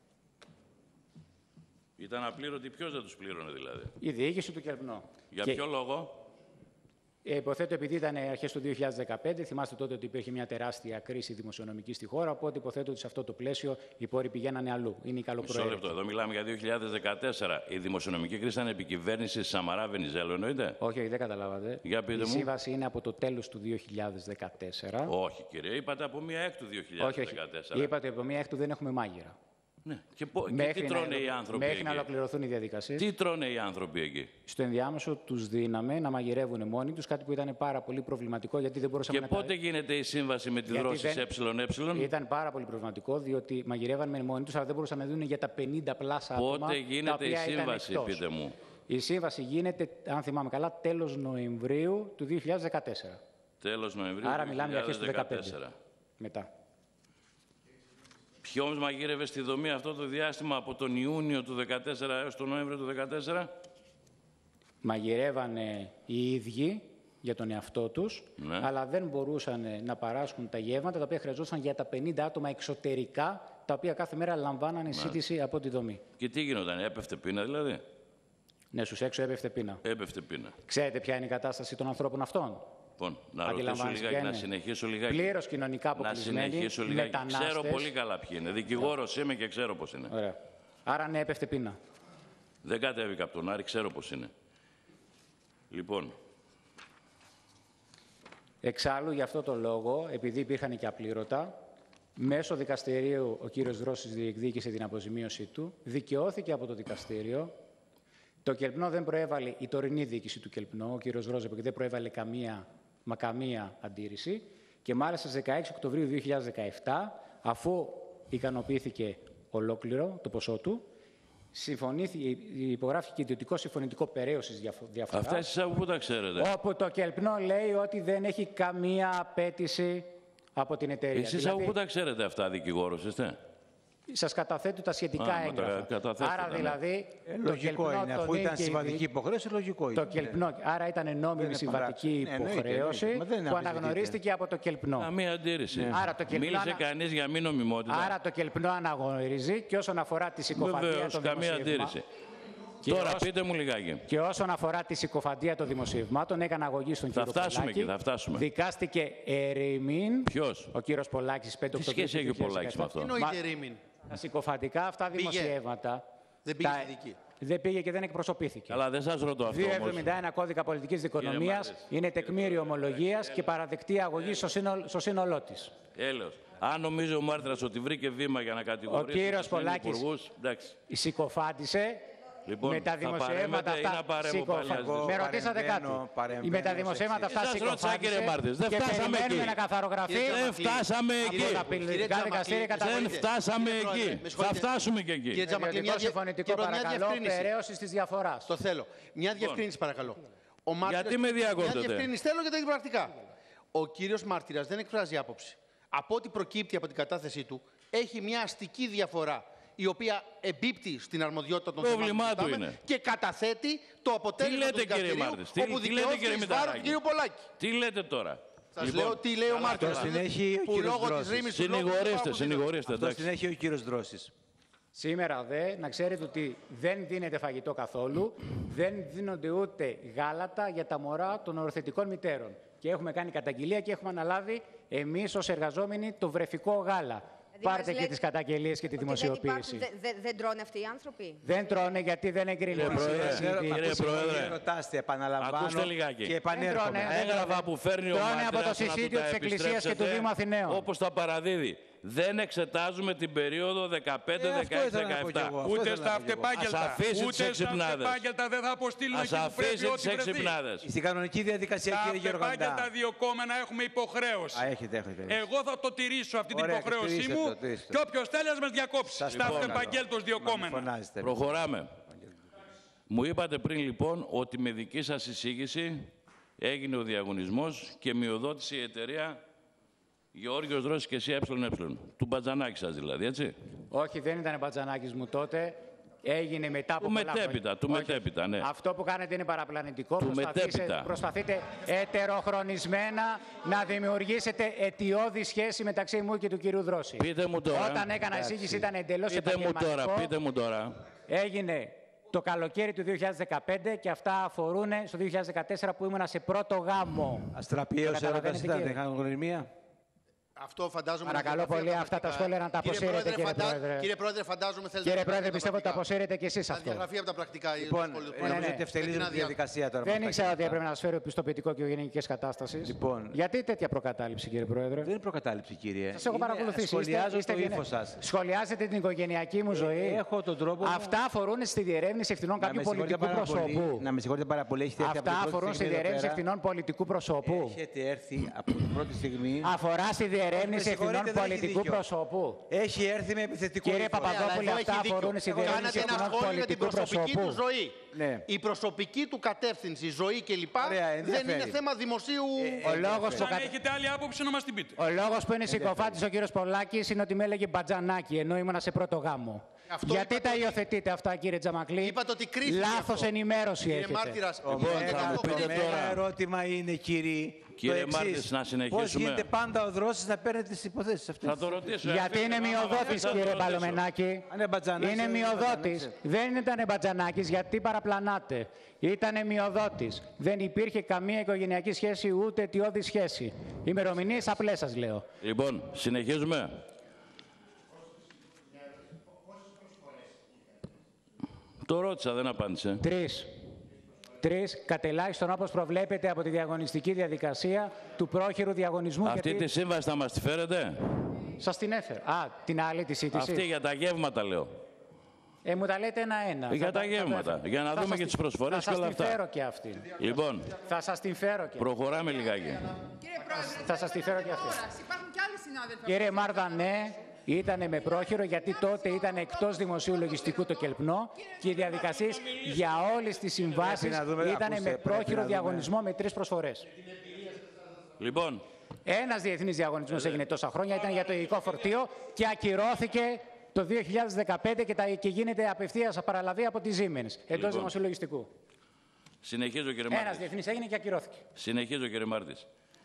Ήταν απλήρωτοι, ποιος δεν τους πλήρωνε δηλαδή? Η διοίκηση του Κελπνό. Για ποιο λόγο? Υποθέτω επειδή ήταν αρχές του 2015, θυμάστε τότε ότι υπήρχε μια τεράστια κρίση δημοσιονομική στη χώρα, οπότε υποθέτω ότι σε αυτό το πλαίσιο οι πόροι πηγαίνανε αλλού. Είναι η καλοπροαίρετη. Μισό λεπτό, εδώ μιλάμε για 2014. Η δημοσιονομική κρίση ήταν επικυβέρνηση Σαμαρά Βενιζέλου, εννοείται? Όχι, δεν καταλάβατε. Για πείτε η μου. σύμβαση είναι από το τέλος του 2014. Όχι, κύριε, είπατε από 1 Έκτου 2014. Όχι. Είπατε από 1 Έκτου δεν έχουμε μάγειρα. Ναι. Και τι τρώνε οι άνθρωποι μέχρι εκεί? να ολοκληρωθούν οι διαδικασίες. Τι τρώνε οι άνθρωποι εκεί? Στο ενδιάμεσο τους δίναμε να μαγειρεύουν μόνοι τους, κάτι που ήταν πάρα πολύ προβληματικό γιατί δεν μπορούσαμε και να... Και πότε γίνεται η σύμβαση με τη Δρόσης ΕΕ? Ήταν πάρα πολύ προβληματικό, διότι μαγειρεύαν μόνοι τους, αλλά δεν μπορούσαν να δίνουν για τα 50 πλάσα άτομα. Πότε γίνεται η σύμβαση, πείτε μου? Η σύμβαση γίνεται, αν θυμάμαι καλά, τέλος Νοεμβρίου του 2014. Τέλος Νοεμβρίου. Άρα μιλάμε για αρχές του 2015. Μετά. Ποιος μαγείρευε στη δομή αυτό το διάστημα από τον Ιούνιο του 2014 έως τον Νοέμβριο του 2014? Μαγειρεύανε οι ίδιοι για τον εαυτό τους, ναι, αλλά δεν μπορούσαν να παράσχουν τα γεύματα τα οποία χρειαζόταν για τα 50 άτομα εξωτερικά, τα οποία κάθε μέρα λαμβάνανε σύντηση από τη δομή. Και τι γινόταν, έπεφτε πείνα δηλαδή? Ναι, στους έξω έπεφτε πείνα. Έπεφτε πείνα. Ξέρετε ποια είναι η κατάσταση των ανθρώπων αυτών? Λοιπόν, να ρωτήσω λιγάκι, να συνεχίσω λιγάκι. Πλήρως κοινωνικά αποκλεισμένοι, να συνεχίσω λιγάκι. μετανάστες. Ξέρω πολύ καλά ποιοι είναι. Δικηγόρος είμαι και ξέρω πώς είναι. Ωραία. Άρα ναι, έπεφτε πείνα. Δεν κατέβηκα από τον Άρη, ξέρω πώς είναι. Λοιπόν. Εξάλλου, για αυτό το λόγο, επειδή υπήρχαν και απλήρωτα, μέσω δικαστηρίου ο κύριος Δρόσης διεκδίκησε την αποζημίωσή του, δικαιώθηκε από το δικαστήριο. Το Κελπνό δεν προέβαλε, η τωρινή διοίκηση του Κελπνό, ο κύριος Ρόζεπεκ, δεν προέβαλε καμία αντίρρηση και μάλιστα στις 16 Οκτωβρίου 2017, αφού ικανοποιήθηκε ολόκληρο το ποσό του, υπογράφηκε ιδιωτικό συμφωνητικό περαίωσης διαφοράς. Αυτά εσείς από πού τα ξέρετε? Όπου το Κελπνό λέει ότι δεν έχει καμία απέτηση από την εταιρεία. Εσείς από πού τα ξέρετε αυτά, δικηγόρος είστε? Σας καταθέτω τα σχετικά έγγραφα. Άρα δηλαδή. Λογικό είναι. Αφού ήταν συμβατική υποχρέωση, λογικό είναι. Το Κελπνό. Άρα ήταν νόμιμη συμβατική υποχρέωση που αναγνωρίστηκε από το Κελπνό. Καμία αντίρρηση. Μίλησε κανείς για μη νομιμότητα? Άρα το Κελπνό αναγνωρίζει και όσον αφορά τη συκοφαντία των δημοσιευμάτων. Τώρα πείτε μου λιγάκι. Και όσον αφορά τη συκοφαντία των δημοσιευμάτων, έκανε αγωγή στον κύριο Πολάκη. Θα φτάσουμε. Δικάστηκε ερήμην. Ποιος? Ο κύριος Πολάκης, 5 Οκτωβρίου. Τι σχέση έχει ο Πολάκης με αυτό? Τι εννοείται ερήμην? Τα συκοφαντικά αυτά δημοσιεύματα. Δεν πήγε στη δική. Δεν πήγε και δεν εκπροσωπήθηκε. Αλλά δεν σας ρωτώ αυτό. 271 κώδικα πολιτικής δικονομίας είναι τεκμήριο ομολογίας και παραδεκτή αγωγή στο σύνολό της. Έλεος. Αν νομίζει ο μάρτυρας ότι βρήκε βήμα για να κατηγορήσει. Ο κύριος Πολάκης συκοφάντησε. Λοιπόν, με τα δημοσιεύματα αυτά. Με ρωτήσατε κάτι. Με τα δημοσιεύματα αυτά συκοφάντησε. Δεν φτάσαμε εκεί. Να καθαρογραφεί. Δεν φτάσαμε εκεί. Δεν φτάσαμε εκεί. Θα φτάσουμε και εκεί. Κύριε Τζαμακλή, μια συμφωνητικό παρακαλώ περαίωση της διαφοράς. Το θέλω. Μια διευκρίνηση παρακαλώ. Γιατί με διακόπτετε? Μια διευκρίνηση θέλω για τα πρακτικά. Ο κύριος μάρτυρας δεν εκφράζει άποψη. Από ό,τι προκύπτει από την κατάθεσή του, έχει μια αστική διαφορά, η οποία εμπίπτει στην αρμοδιότητα των θεμάτων και καταθέτει το αποτέλεσμα του δικαστηρίου, όπου δικαιώθηκε εις βάρος του κ. Πολάκη. Τι λέτε τώρα? Σας λέω τι λέει ο μάρτυρας. Που λόγω της ρήμης του λόγου... Συνηγορήστε. Αυτό συνέχει ο κύριος Δρόσης. Σήμερα να ξέρετε ότι δεν δίνεται φαγητό καθόλου, δεν δίνονται ούτε γάλατα για τα μωρά των οροθετικών μητέρων. Και έχουμε κάνει καταγγελία και έχουμε αναλάβει εμείς ως εργαζόμενοι το βρεφικό γάλα. Πάρτε και τις καταγγελίες και τη δημοσιοποίηση. Δεν τρώνε αυτοί οι άνθρωποι? Δεν τρώνε γιατί δεν εγκρίνουν. Κύριε Πρόεδρε, ρωτάστε, επαναλαμβάνω. Ακούστε λιγάκι. Και επανέρχομαι. Έγγραφα που φέρνει ο μάρτυρας από το συσίτιο της Εκκλησίας και του Δήμου Αθηναίων. Όπως τα παραδίδει. δεν εξετάζουμε την περίοδο 15-16-17. Ούτε στα αυτεπάγγελτα. Ας αφήσει τις εξυπνάδες. Δεν θα αποστείλουν εκεί που πρέπει ό,τι βρεθεί. Στην κανονική διαδικασία, κύριε Γεωργαντά. Στα αυτεπάγγελτα διοκόμενα έχουμε υποχρέωση. Έχετε. Εγώ θα το τηρήσω αυτή την υποχρέωσή μου και όποιος θέλει να μας διακόψει. Στα αυτεπαγγέλτος διοκόμενα. Προχωράμε. Μου είπατε πριν λοιπόν ότι με δική σας εισήγηση έγινε ο διαγωνισμός και μειοδότησε η εταιρεία Γεώργιος Δρόσης και εσύ ΕΕ. Του Μπατζανάκη σας δηλαδή, έτσι. Όχι, δεν ήταν Μπατζανάκης μου τότε. Έγινε μετά από πολλά χρόνια. Του μετέπειτα, ναι. Αυτό που κάνετε είναι παραπλανητικό. Προσπαθείτε ετεροχρονισμένα να δημιουργήσετε αιτιώδη σχέση μεταξύ μου και του κυρίου Δρώση. Πείτε μου τώρα. Όταν έκανα εισήγηση ήταν εντελώς επαγγελματικό. Πείτε μου τώρα. Έγινε το καλοκαίρι του 2015 και αυτά αφορούν στο 2014 που ήμουνα σε πρώτο γάμο. Αστραπιαίος έρωτας ήταν, δεν είχαν γνωριμία. Αυτό φαντάζομαι. Παρακαλώ πολύ, αυτά τα σχόλια να τα αποσύρετε, κύριε Πρόεδρε. Κύριε Πρόεδρε, φαντάζομαι θέλετε. Κύριε Πρόεδρε, πιστεύω ότι τα αποσύρετε και εσείς αυτό. Θα διαγραφεί από τα πρακτικά. Λοιπόν, νομίζω ότι ευτελίζεται τη διαδικασία τώρα. Δεν ήξερα ότι έπρεπε να σας φέρω πιστοποιητικό και γενικής κατάστασης. Λοιπόν. Γιατί τέτοια προκατάληψη, κύριε Πρόεδρε? Δεν είναι προκατάληψη, κύριε. Σας έχω παρακολουθήσει. Σχολιάζω το ύφος σας. Σχολιάζετε την οικογενειακή μου ζωή. Έχω τον τρόπο. Αυτά αφορούν στη διερεύνηση ευθυνών κάποιου πολιτικού προσώπου. Να με συγχωρείτε πάρα πολύ. Αυτά αφορούν στη διερεύνηση ευθυνών πολιτικού προσώπου. Έχετε έρθει από την πρώτη στιγμή. Αφορά στη διερεύνηση ευθυνών πολιτικού προσώπου. Έχει έρθει με επιθετικό. Κύριε Παπαδόπουλε, αυτά αφορούν στη διερεύνηση κάνατε ένα ευθυνών σχόλιο για την πολιτικού προσωπική προσώπου. του ζωή. Ναι. Η προσωπική του κατεύθυνση, ζωή κλπ. Δεν είναι θέμα δημοσίου. Ο λόγος που αν έχετε άλλη άποψη να μας την πείτε. Ο λόγος που είναι συκοφάντης ο κύριος Πολάκης είναι ότι με έλεγε Μπατζανάκη, ενώ ήμουνα σε πρώτο γάμο. Γιατί τα υιοθετείτε αυτά, κύριε Τζαμακλή? Είπατε ότι κρίθηκε. Λάθος ενημέρωση έχετε. Ένα ερώτημα είναι, κύριε. Κύριε Μάρτης, να συνεχίσουμε. Πώς γίνεται πάντα ο Δρόσης να παίρνει τις υποθέσεις αυτές? Θα το ρωτήσω. Γιατί είναι μειοδότης, κύριε Παλωμενάκη. Είναι μειοδότης. Δεν ήταν Μπατζανάκης, γιατί παραπλανάτε. Ήτανε μειοδότης. Δεν υπήρχε καμία οικογενειακή σχέση, ούτε αιτιώδη σχέση. Ημερομηνίες απλές σας λέω. Λοιπόν, συνεχίζουμε. Το ρώτησα, δεν απάντησε. Τρεις, κατελάχιστον όπως προβλέπεται από τη διαγωνιστική διαδικασία του πρόχειρου διαγωνισμού. Αυτή τη σύμβαση θα μας τη φέρετε? Σας την έφερα. Την άλλη τη σύντηση. Αυτή για τα γεύματα λέω. Μου τα λέτε ένα-ένα. Για τα γεύματα. Για να δούμε και τις προσφορές και όλα αυτά. Θα σας την φέρω και αυτή. Λοιπόν, θα σας την φέρω και. Προχωράμε λιγάκι. Κύριε Πρόεδρε, θα σας την φέρω και αυτή. Υπάρχουν και άλλοι συνάδελφοι. Κύριε Μάρδα, ναι. Ήτανε με πρόχειρο γιατί τότε ήταν εκτός δημοσίου λογιστικού το Κελπνό και οι διαδικασίες για όλες τις συμβάσεις ήτανε με πρόχειρο διαγωνισμό με 3 προσφορές. Λοιπόν. Ένας διεθνής διαγωνισμός έγινε τόσα χρόνια, ήταν για το υλικό φορτίο και ακυρώθηκε το 2015 και γίνεται απευθείας παραλαβή από τη Siemens, εντός δημοσίου λογιστικού. Συνεχίζω, κύριε Μάρτης. Ένας διεθνής έγινε και ακυρώθηκε. Συνεχίζω, κύριε Μάρτης.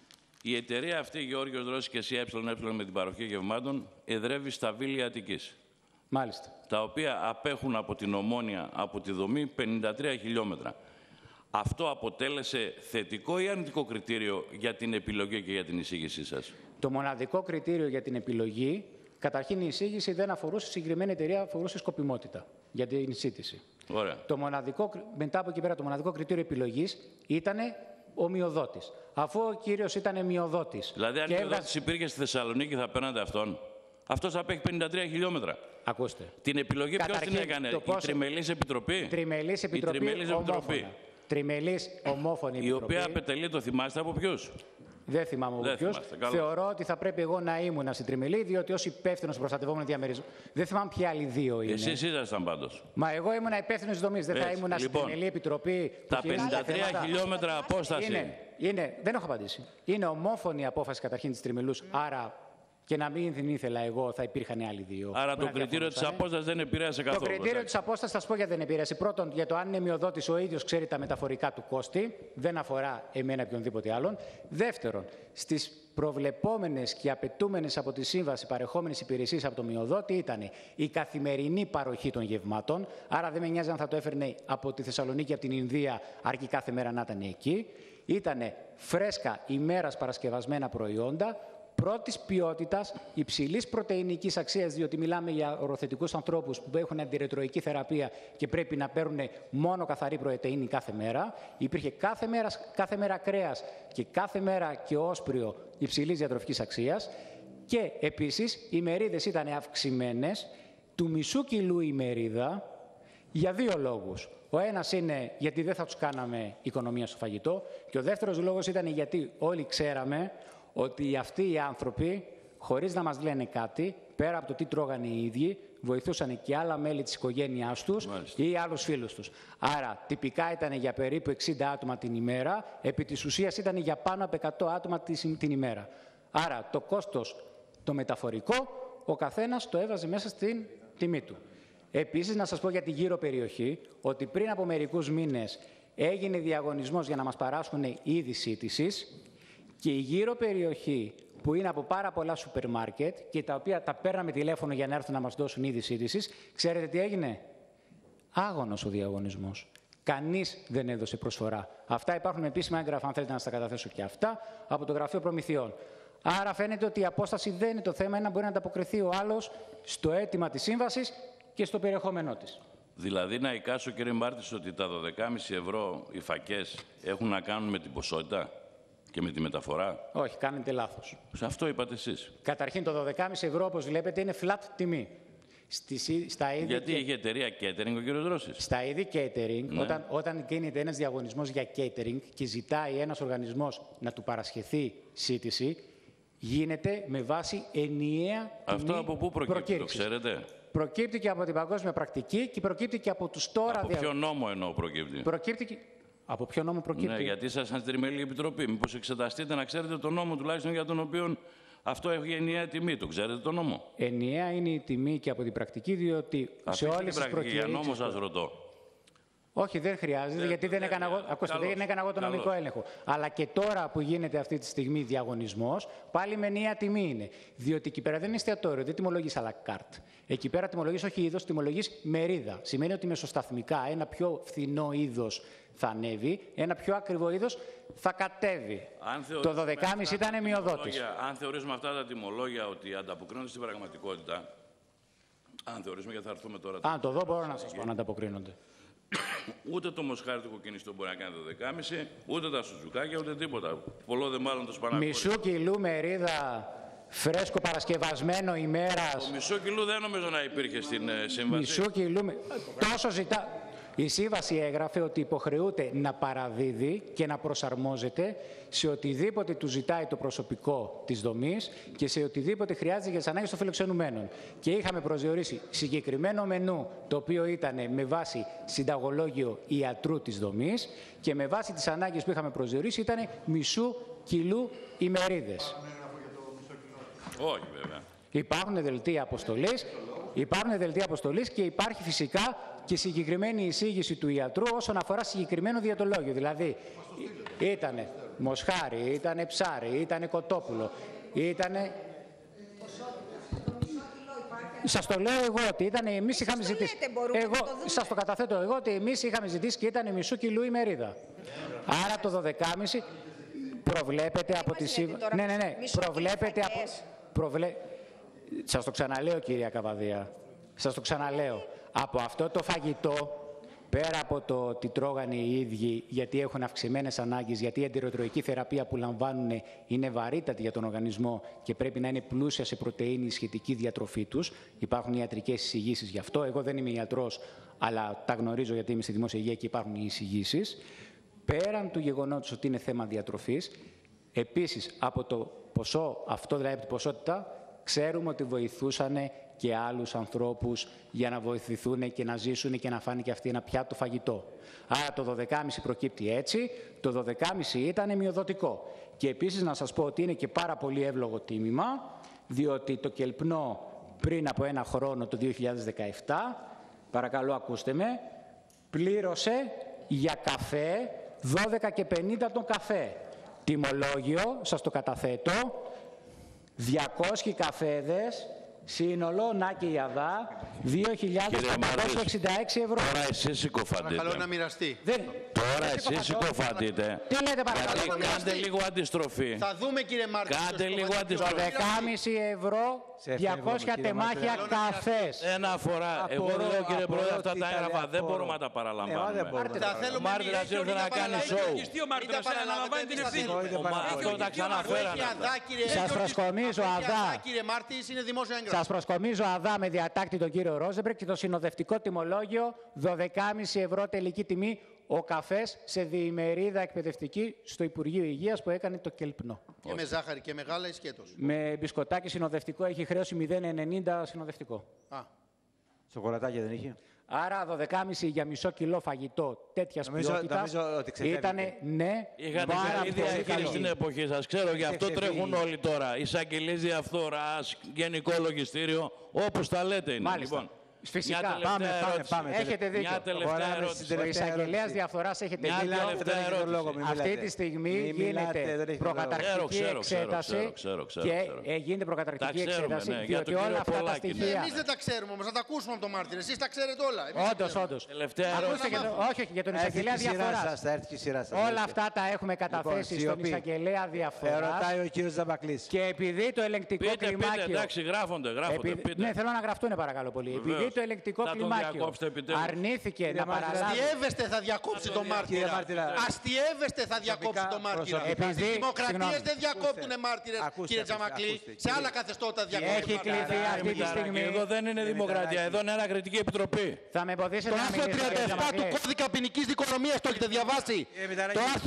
Η εταιρεία αυτή, Γεώργιος Δρόσης και εσύ ΕΕ με την παροχή γευμάτων, εδρεύει στα Βίλια Αττικής. Μάλιστα. Τα οποία απέχουν από την Ομόνια, από τη δομή, 53 χιλιόμετρα. Αυτό αποτέλεσε θετικό ή αρνητικό κριτήριο για την επιλογή και για την εισήγησή σας? Το μοναδικό κριτήριο για την επιλογή, καταρχήν η εισήγηση δεν αφορούσε συγκεκριμένη εταιρεία, αφορούσε σκοπιμότητα για την εισήγηση. Ωραία. Μετά από εκεί πέρα, το μοναδικό κριτήριο επιλογής ήταν ο μειοδότης. Αφού ο κύριος ήταν μειοδότης. Δηλαδή, αν ο μειοδότης υπήρχε στη Θεσσαλονίκη, θα παίρνατε αυτόν? Αυτός απέχει 53 χιλιόμετρα. Ακούστε. Την επιλογή ποιος την έκανε? Η Τριμελής Επιτροπή? Τριμελής Επιτροπή. Τριμελής ομόφωνη επιτροπή. Η οποία απετελεί, το θυμάστε από ποιους? Δεν θυμάμαι από ποιους. Θεωρώ ότι θα πρέπει εγώ να ήμουν στην Τριμελή, διότι ως υπεύθυνος προστατευόμενο διαμερισμό. Δεν θυμάμαι ποιοι άλλοι δύο είναι. Εσείς ήσασταν πάντως. Μα εγώ ήμουν υπεύθυνος δομής. Δεν θα ήμουν στην Τριμελή Επιτροπή. Τα 53 χιλιόμετρα απόσταση. Δεν έχω απαντήσει. Είναι ομόφωνη απόφαση καταρχήν της Τριμελούς, άρα. Και να μην την ήθελα εγώ, θα υπήρχαν άλλοι δύο. Άρα το κριτήριο της απόστασης δεν επηρέασε καθόλου. Το κριτήριο της απόστασης θα σας πω γιατί δεν επηρέασε. Πρώτον, για το αν είναι μειοδότης ο ίδιος ξέρει τα μεταφορικά του κόστη. Δεν αφορά εμένα οποιονδήποτε άλλον. Δεύτερον, στις προβλεπόμενες και απαιτούμενες από τη σύμβαση παρεχόμενες υπηρεσίες από το μειοδότη ήταν η καθημερινή παροχή των γευμάτων. Άρα δεν με νοιάζει αν θα το έφερνε από τη Θεσσαλονίκη, από την Ινδία, αρκεί κάθε μέρα να ήταν εκεί. Ήτανε φρέσκα ημέρας παρασκευασμένα προϊόντα. Πρώτης ποιότητας, υψηλής πρωτεϊνικής αξίας, διότι μιλάμε για οροθετικούς ανθρώπους που έχουν αντιρετροϊκή θεραπεία και πρέπει να παίρνουν μόνο καθαρή πρωτεΐνη κάθε μέρα. Υπήρχε κάθε μέρα κρέας και κάθε μέρα και όσπριο υψηλής διατροφικής αξίας. Και επίσης οι μερίδες ήταν αυξημένες του μισού κιλού η μερίδα για δύο λόγους. Ο ένας είναι γιατί δεν θα τους κάναμε οικονομία στο φαγητό και ο δεύτερος λόγος ήταν γιατί όλοι ξέραμε ότι αυτοί οι άνθρωποι, χωρίς να μας λένε κάτι, πέρα από το τι τρώγανε οι ίδιοι, βοηθούσαν και άλλα μέλη της οικογένειάς τους ή άλλους φίλους τους. Άρα, τυπικά ήταν για περίπου 60 άτομα την ημέρα, επί της ουσίας ήταν για πάνω από 100 άτομα την ημέρα. Άρα, το κόστος το μεταφορικό, ο καθένας το έβαζε μέσα στην τιμή του. Επίσης, να σας πω για τη γύρω περιοχή, ότι πριν από μερικούς μήνες έγινε διαγωνισμός για να μας παράσχουν είδη σύντησης και η γύρω περιοχή που είναι από πάρα πολλά σούπερ μάρκετ και τα οποία τα παίρναμε τηλέφωνο για να έρθουν να μας δώσουν είδη σύντησης, ξέρετε τι έγινε? Άγωνος ο διαγωνισμός. Κανείς δεν έδωσε προσφορά. Αυτά υπάρχουν επίσημα έγγραφα, αν θέλετε να στα καταθέσω και αυτά, από το Γραφείο Προμηθειών. Άρα φαίνεται ότι η απόσταση δεν είναι το θέμα, είναι να μπορεί να ανταποκριθεί ο άλλος στο αίτημα της σύμβασης και στο περιεχόμενό της. Δηλαδή, να εικάσω, κύριε Μπάρτης, ότι τα 12,5 ευρώ οι φακές έχουν να κάνουν με την ποσότητα και με τη μεταφορά? Όχι, κάνετε λάθος. Σε αυτό είπατε εσείς. Καταρχήν, το 12,5 ευρώ, όπως βλέπετε, είναι flat τιμή. Γιατί είχε εταιρεία catering ο κύριος Ρώστης? Στα είδη catering, ναι. όταν γίνεται ένας διαγωνισμός για catering και ζητάει ένας οργανισμός να του παρασχεθεί σύντηση, γίνεται με βάση ενιαία τιμή. Αυτό από πού προκύπτει, το ξέρετε? Προκύπτει και από την παγκόσμια πρακτική και προκύπτει και από τους τώρα... Από ποιο νόμο εννοώ προκύπτει? Προκύπτει και... Από ποιο νόμο προκύπτει? Ναι, γιατί ήσασταν τριμελή επιτροπή. Μήπως εξεταστείτε να ξέρετε τον νόμο τουλάχιστον για τον οποίο αυτό έχει ενιαία τιμή. Το ξέρετε τον νόμο? Ενιαία είναι η τιμή και από την πρακτική, διότι σε όλες τις προκηρύξεις... Για νόμο σας ρωτώ. Όχι, δεν χρειάζεται, γιατί δεν έκανα εγώ τον νομικό έλεγχο. Αλλά και τώρα που γίνεται αυτή τη στιγμή διαγωνισμός, πάλι με ενιαία τιμή είναι. Διότι εκεί πέρα δεν είναι εστιατόριο, δεν τιμολογείς à la carte. Εκεί πέρα τιμολογείς όχι είδος, τιμολογείς μερίδα. Σημαίνει ότι μεσοσταθμικά ένα πιο φθηνό είδος θα ανέβει, ένα πιο ακριβό είδος θα κατέβει. Το 12,5 ήταν μειοδότης. Αν θεωρήσουμε αυτά τα τιμολόγια ότι ανταποκρίνονται στην πραγματικότητα, αν θεωρήσουμε, γιατί θα έρθουμε τώρα... Αν το δω, μπορώ να σας πω να ανταποκρίνονται. Ούτε το μοσχάρι του κοκκινιστό μπορεί να κάνει το 12,5, ούτε τα σουτζουκάκια, ούτε τίποτα. Πολλό δε μάλλον το σπανάκι. Μισού κιλού μερίδα φρέσκο παρασκευασμένο ημέρας. Το μισό κιλού δεν νομίζω να υπήρχε στην σύμβαση. Μισού κιλού. Τόσο ζητά. Η σύμβαση έγραφε ότι υποχρεούται να παραδίδει και να προσαρμόζεται σε οτιδήποτε του ζητάει το προσωπικό της δομής και σε οτιδήποτε χρειάζεται για τις ανάγκες των φιλοξενουμένων. Και είχαμε προσδιορίσει συγκεκριμένο μενού, το οποίο ήταν με βάση συνταγολόγιο ιατρού της δομής και με βάση τις ανάγκες που είχαμε προσδιορίσει ήταν μισού κιλού ημερίδες. Όχι, βέβαια. Υπάρχουν δελτία αποστολής και υπάρχει φυσικά και συγκεκριμένη εισήγηση του ιατρού όσον αφορά συγκεκριμένο διαιτολόγιο. Δηλαδή, ήτανε μοσχάρι, ήτανε ψάρι, ήτανε κοτόπουλο, ήτανε... Σας το λέω εγώ ότι ήταν, εμείς είχαμε ζητήσει. Σας το καταθέτω εγώ ότι εμείς είχαμε ζητήσει και ήταν μισού κιλού η μερίδα. Άρα το 12,5 προβλέπεται από τη σύμβαση. Ναι. Προβλέπεται από. Σας το ξαναλέω, κυρία Καβαδία. Σας το ξαναλέω. Από αυτό το φαγητό, πέρα από το ότι τρώγανε οι ίδιοι γιατί έχουν αυξημένες ανάγκες, γιατί η αντιρροτροϊκή θεραπεία που λαμβάνουν είναι βαρύτατη για τον οργανισμό και πρέπει να είναι πλούσια σε πρωτεΐνη η σχετική διατροφή τους. Υπάρχουν ιατρικές εισηγήσεις γι' αυτό. Εγώ δεν είμαι ιατρός, αλλά τα γνωρίζω γιατί είμαι στη δημόσια υγεία και υπάρχουν οι εισηγήσεις. Πέραν του γεγονότος ότι είναι θέμα διατροφής, επίσης από το ποσό αυτό, δηλαδή από την ποσότητα, ξέρουμε ότι βοηθούσαν και άλλους ανθρώπους για να βοηθηθούν και να ζήσουν και να φάνε και αυτοί ένα πιάτο φαγητό. Άρα το 12,5 προκύπτει έτσι, το 12,5 ήταν μειοδοτικό. Και επίσης να σας πω ότι είναι και πάρα πολύ εύλογο τίμημα, διότι το Κελπνό πριν από ένα χρόνο, το 2017, παρακαλώ ακούστε με, πλήρωσε για καφέ 12,50 τον καφέ. Τιμολόγιο, σας το καταθέτω, 200 καφέδες, Σύνολο, να και η ΑΔΑ, 2.566 ευρώ. Τώρα εσείς συκοφαντείτε. Παρακαλώ να μοιραστεί. Τώρα εσείς συκοφαντείτε. Τι λέτε παρακαλώ. Κάντε λίγο αντιστροφή. Θα δούμε κύριε Μάρτιν. Κάντε λίγο αντιστροφή. 12,5 ευρώ, 200 τεμάχια καφές. Ένα φορά. Εγώ λέω κύριε Πρόεδρε, αυτά τα έγγραφα δεν μπορούμε να τα παραλαμβάνουμε. Ο Μάρτυρας ήρθε να κάνει σοου. Αυτό τα ξαναφέρανε. Σας προσκομίζω ΑΔΑ. Κύριε Μάρτιν, είναι δημόσιο έγγραφο. Σας προσκομίζω ΑΔΑ με διατάκτη τον κύριο Ρόζεμπρεκ και το συνοδευτικό τιμολόγιο 12,5 ευρώ τελική τιμή ο καφές σε διημερίδα εκπαιδευτική στο Υπουργείο Υγείας που έκανε το Κελπνό. Και με ζάχαρη και μεγάλα ή σκέτος. Με μπισκοτάκι συνοδευτικό έχει χρέωση 0,90 συνοδευτικό. Σοκολατάκια δεν είχε. Άρα 12,5 για μισό κιλό φαγητό τέτοιας ποιότητας ήτανε, ναι, είχατε ήδη στην εποχή σας. Ξέρω, γι' αυτό τρέχουν όλοι τώρα. Εισαγγελείς διαφθοράς, γενικό λογιστήριο, όπως τα λέτε είναι. Μάλιστα. Λοιπόν, φυσικά. Πάμε. Έχετε δίκιο. Μια τελευταία ερώτηση. Ο εισαγγελέας διαφθοράς έχετε δίκιο. Αυτή τη στιγμή γίνεται προκαταρκτική εξέταση και γίνεται προκαταρκτική εξέταση διότι όλα αυτά τα στοιχεία... Εμείς δεν τα ξέρουμε όμως, θα τα ακούσουμε από τον Μάρτυρα. Εσείς τα ξέρετε όλα. Όντως. Τελευταία ερώτηση. Όχι, για τον εισαγγελέα διαφθοράς. Όλα αυτά τα έχουμε καταθέσει στον εισαγγελέα διαφθοράς. Ρωτάει ο κύριος Ζαμπακλής. Και επειδή το ελεγκτικό κλιμάκιο... Πείτε, εντάξει, γράφονται. Ναι, θέλω να γραφτούν παρακαλώ πολύ. Επειδή το ελεγκτικό κλιμάκιο αρνήθηκε να παραλάβει... Αστιεύεστε θα διακόψει τον Μάρτυρα. Αστιεύεστε θα διακόψει τον Μάρτυρα. Στις δημοκρατίες δεν διακόπτουν μάρτυρες, κύριε Τζαμακλή. Σε άλλα καθεστώτα διακόπτουν. Έχει κληθεί αυτή τη στιγμή. Εδώ δεν είναι δημοκρατία, εδώ είναι ανακριτική επιτροπή. Θα με εμποδίσετε να μιλήσω. Το άρθρο 37 του κώδικα ποινικής δικονομίας το έχετε διαβάσει. Το άρθρο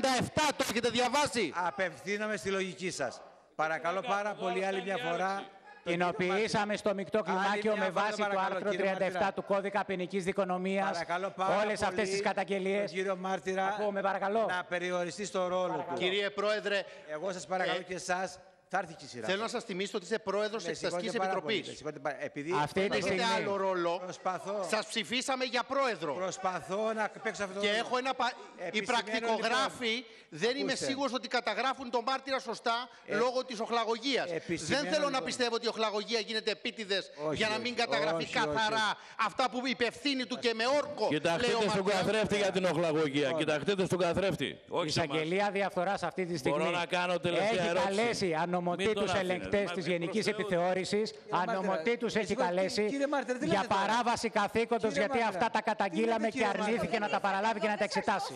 37 το έχετε διαβάσει. Απευθύνομαι στη λογική σας. Παρακαλώ πάρα πολύ άλλη μια φορά. Κοινοποιήσαμε στο μεικτό κλιμάκιο με βάση το άρθρο 37 του κώδικα ποινικής δικονομίας όλες αυτές τις καταγγελίες. Κύριο Μάρτυρα, να περιοριστεί στο ρόλο του. Κύριε Πρόεδρε, εγώ σας παρακαλώ και εσάς. Θα έρθει και η σειρά. Θέλω να σας θυμίσω ότι είστε πρόεδρος της Εξεταστικής Επιτροπής. Επειδή αυτή τη στιγμή άλλο ρόλο, προσπαθώ, σας ψηφίσαμε για πρόεδρο. Προσπαθώ να παίξω αυτό το και έχω ένα. Οι πρακτικογράφοι δεν είμαι σίγουρος ότι καταγράφουν τον Μάρτυρα σωστά λόγω της οχλαγωγίας. Δεν θέλω να πιστεύω ότι η οχλαγωγία γίνεται επίτηδες για να μην καταγραφεί καθαρά αυτά που υπευθύνει του και με όρκο. Κοιταχτείτε στον καθρέφτη για την οχλαγωγία. Κοιταχτείτε στον καθρέφτη. Η εισαγγελία διαφθοράς αυτή τη στιγμή έχει καλέσει ανομοτήτους ελεγκτές της Γενικής Επιθεώρησης, ανομοτήτους έχει καλέσει για παράβαση καθήκοντος, γιατί αυτά τα καταγγείλαμε και αρνήθηκε να τα παραλάβει και να τα εξετάσει.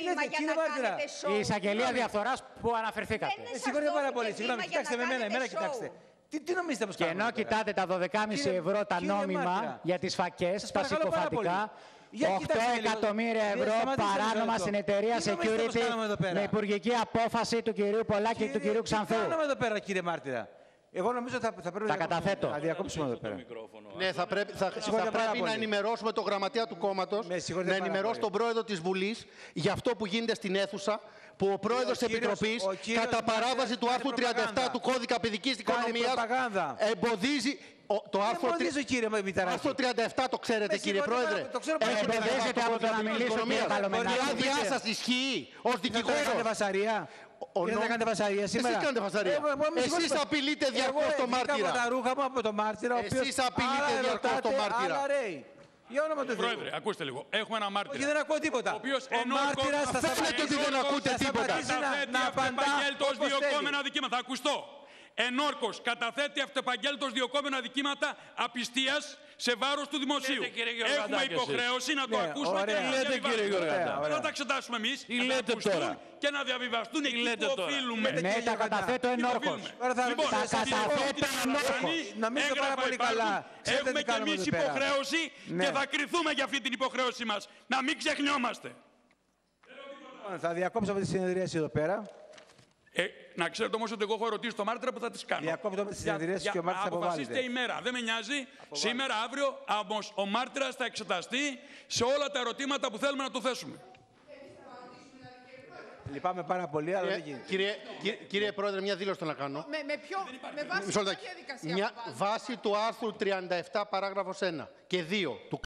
Η εισαγγελία διαφθοράς που αναφερθήκατε. Συγχωρείτε πάρα πολύ. Συγγνώμη, κοιτάξτε με εμένα, κοιτάξτε. Τι νομίζετε πως κάνουμε? Και ενώ κοιτάτε τα 12,5 ευρώ τα νόμιμα για τις φακές, τα συκοφαντικά, 8 εκατομμύρια ευρώ παράνομα στην εταιρεία Security με υπουργική απόφαση του κυρίου Πολάκη και του κυρίου Ξανθού. Τι κάνουμε εδώ πέρα, κύριε Μάρτυρα? Εγώ νομίζω θα πρέπει να διακόψουμε εδώ πέρα. Ναι, θα πρέπει να ενημερώσουμε τον γραμματέα του κόμματος, να ενημερώσει τον πρόεδρο της Βουλής για αυτό που γίνεται στην αίθουσα, που ο πρόεδρος της Επιτροπής, κατά παράβαση του άρθρου 37 του κώδικα παιδικής δικονομίας, εμποδίζει. Το άρθρο 37 το ξέρετε, κύριε Πρόεδρε. Εμποδίζεται από το να μιλήσω, κύριε Παλωμενάκη. Η άδειά σας ισχύει ως δικηγόρος. Δεν κάνετε βασαρία σήμερα. Εσείς κάνετε βασαρία. Εσείς απειλείτε διαρκώς τον Μάρτυρα. Τα ρούχα μου από τον Μάρτυρα. Εσείς απειλείτε διαρκώς τον Μάρτυρα. Για όνομα του Θεού. Πρόεδρε, ακούστε λίγο. Έχουμε ένα Μάρτυρα. Όχι, δεν ακούω τίποτα. Ο Μάρτυρας θα φαίνεται ότι δεν ακούτε τίποτα. Να αυτεπαγγέλτος διωκόμενα δικήματα. Θα ακουστώ. Ενόρκος καταθέτει αυτεπαγγέλτος διωκόμενα δικήματα απιστίας σε βάρος του δημοσίου. Έχουμε υποχρέωση να το ακούσουμε και να διαβιβάσουμε. Θα τα εξετάσουμε εμείς, να ακουστούν και να διαβιβαστούν εκεί που οφείλουμε. Ναι, τα καταθέτω Ενόρκος. Λοιπόν, νομίζω πάρα πολύ καλά. Έχουμε και εμείς υποχρέωση και θα κριθούμε για αυτή την υποχρέωση μας. Να μην ξεχνιόμαστε. Θα διακόψω αυτή τη συνεδρίαση εδώ πέρα. Να ξέρετε όμως ότι εγώ έχω ερωτήσει τον Μάρτυρα που θα τις κάνω. Διακόπτω με τις συνεδρίες και ο Μάρτυρας θα αποβάλλεται. Αποφασίστε ημέρα. Δεν με νοιάζει. Σήμερα, αύριο, όμως ο Μάρτυρας θα εξεταστεί σε όλα τα ερωτήματα που θέλουμε να του θέσουμε. Λυπάμαι πάρα πολύ, αλλά δεν γίνεται. Κύριε Πρόεδρε, μια δήλωση θέλω να κάνω. Με βάση ποια διαδικασία? Βάση του άρθρου 37 παράγραφος 1 και 2 του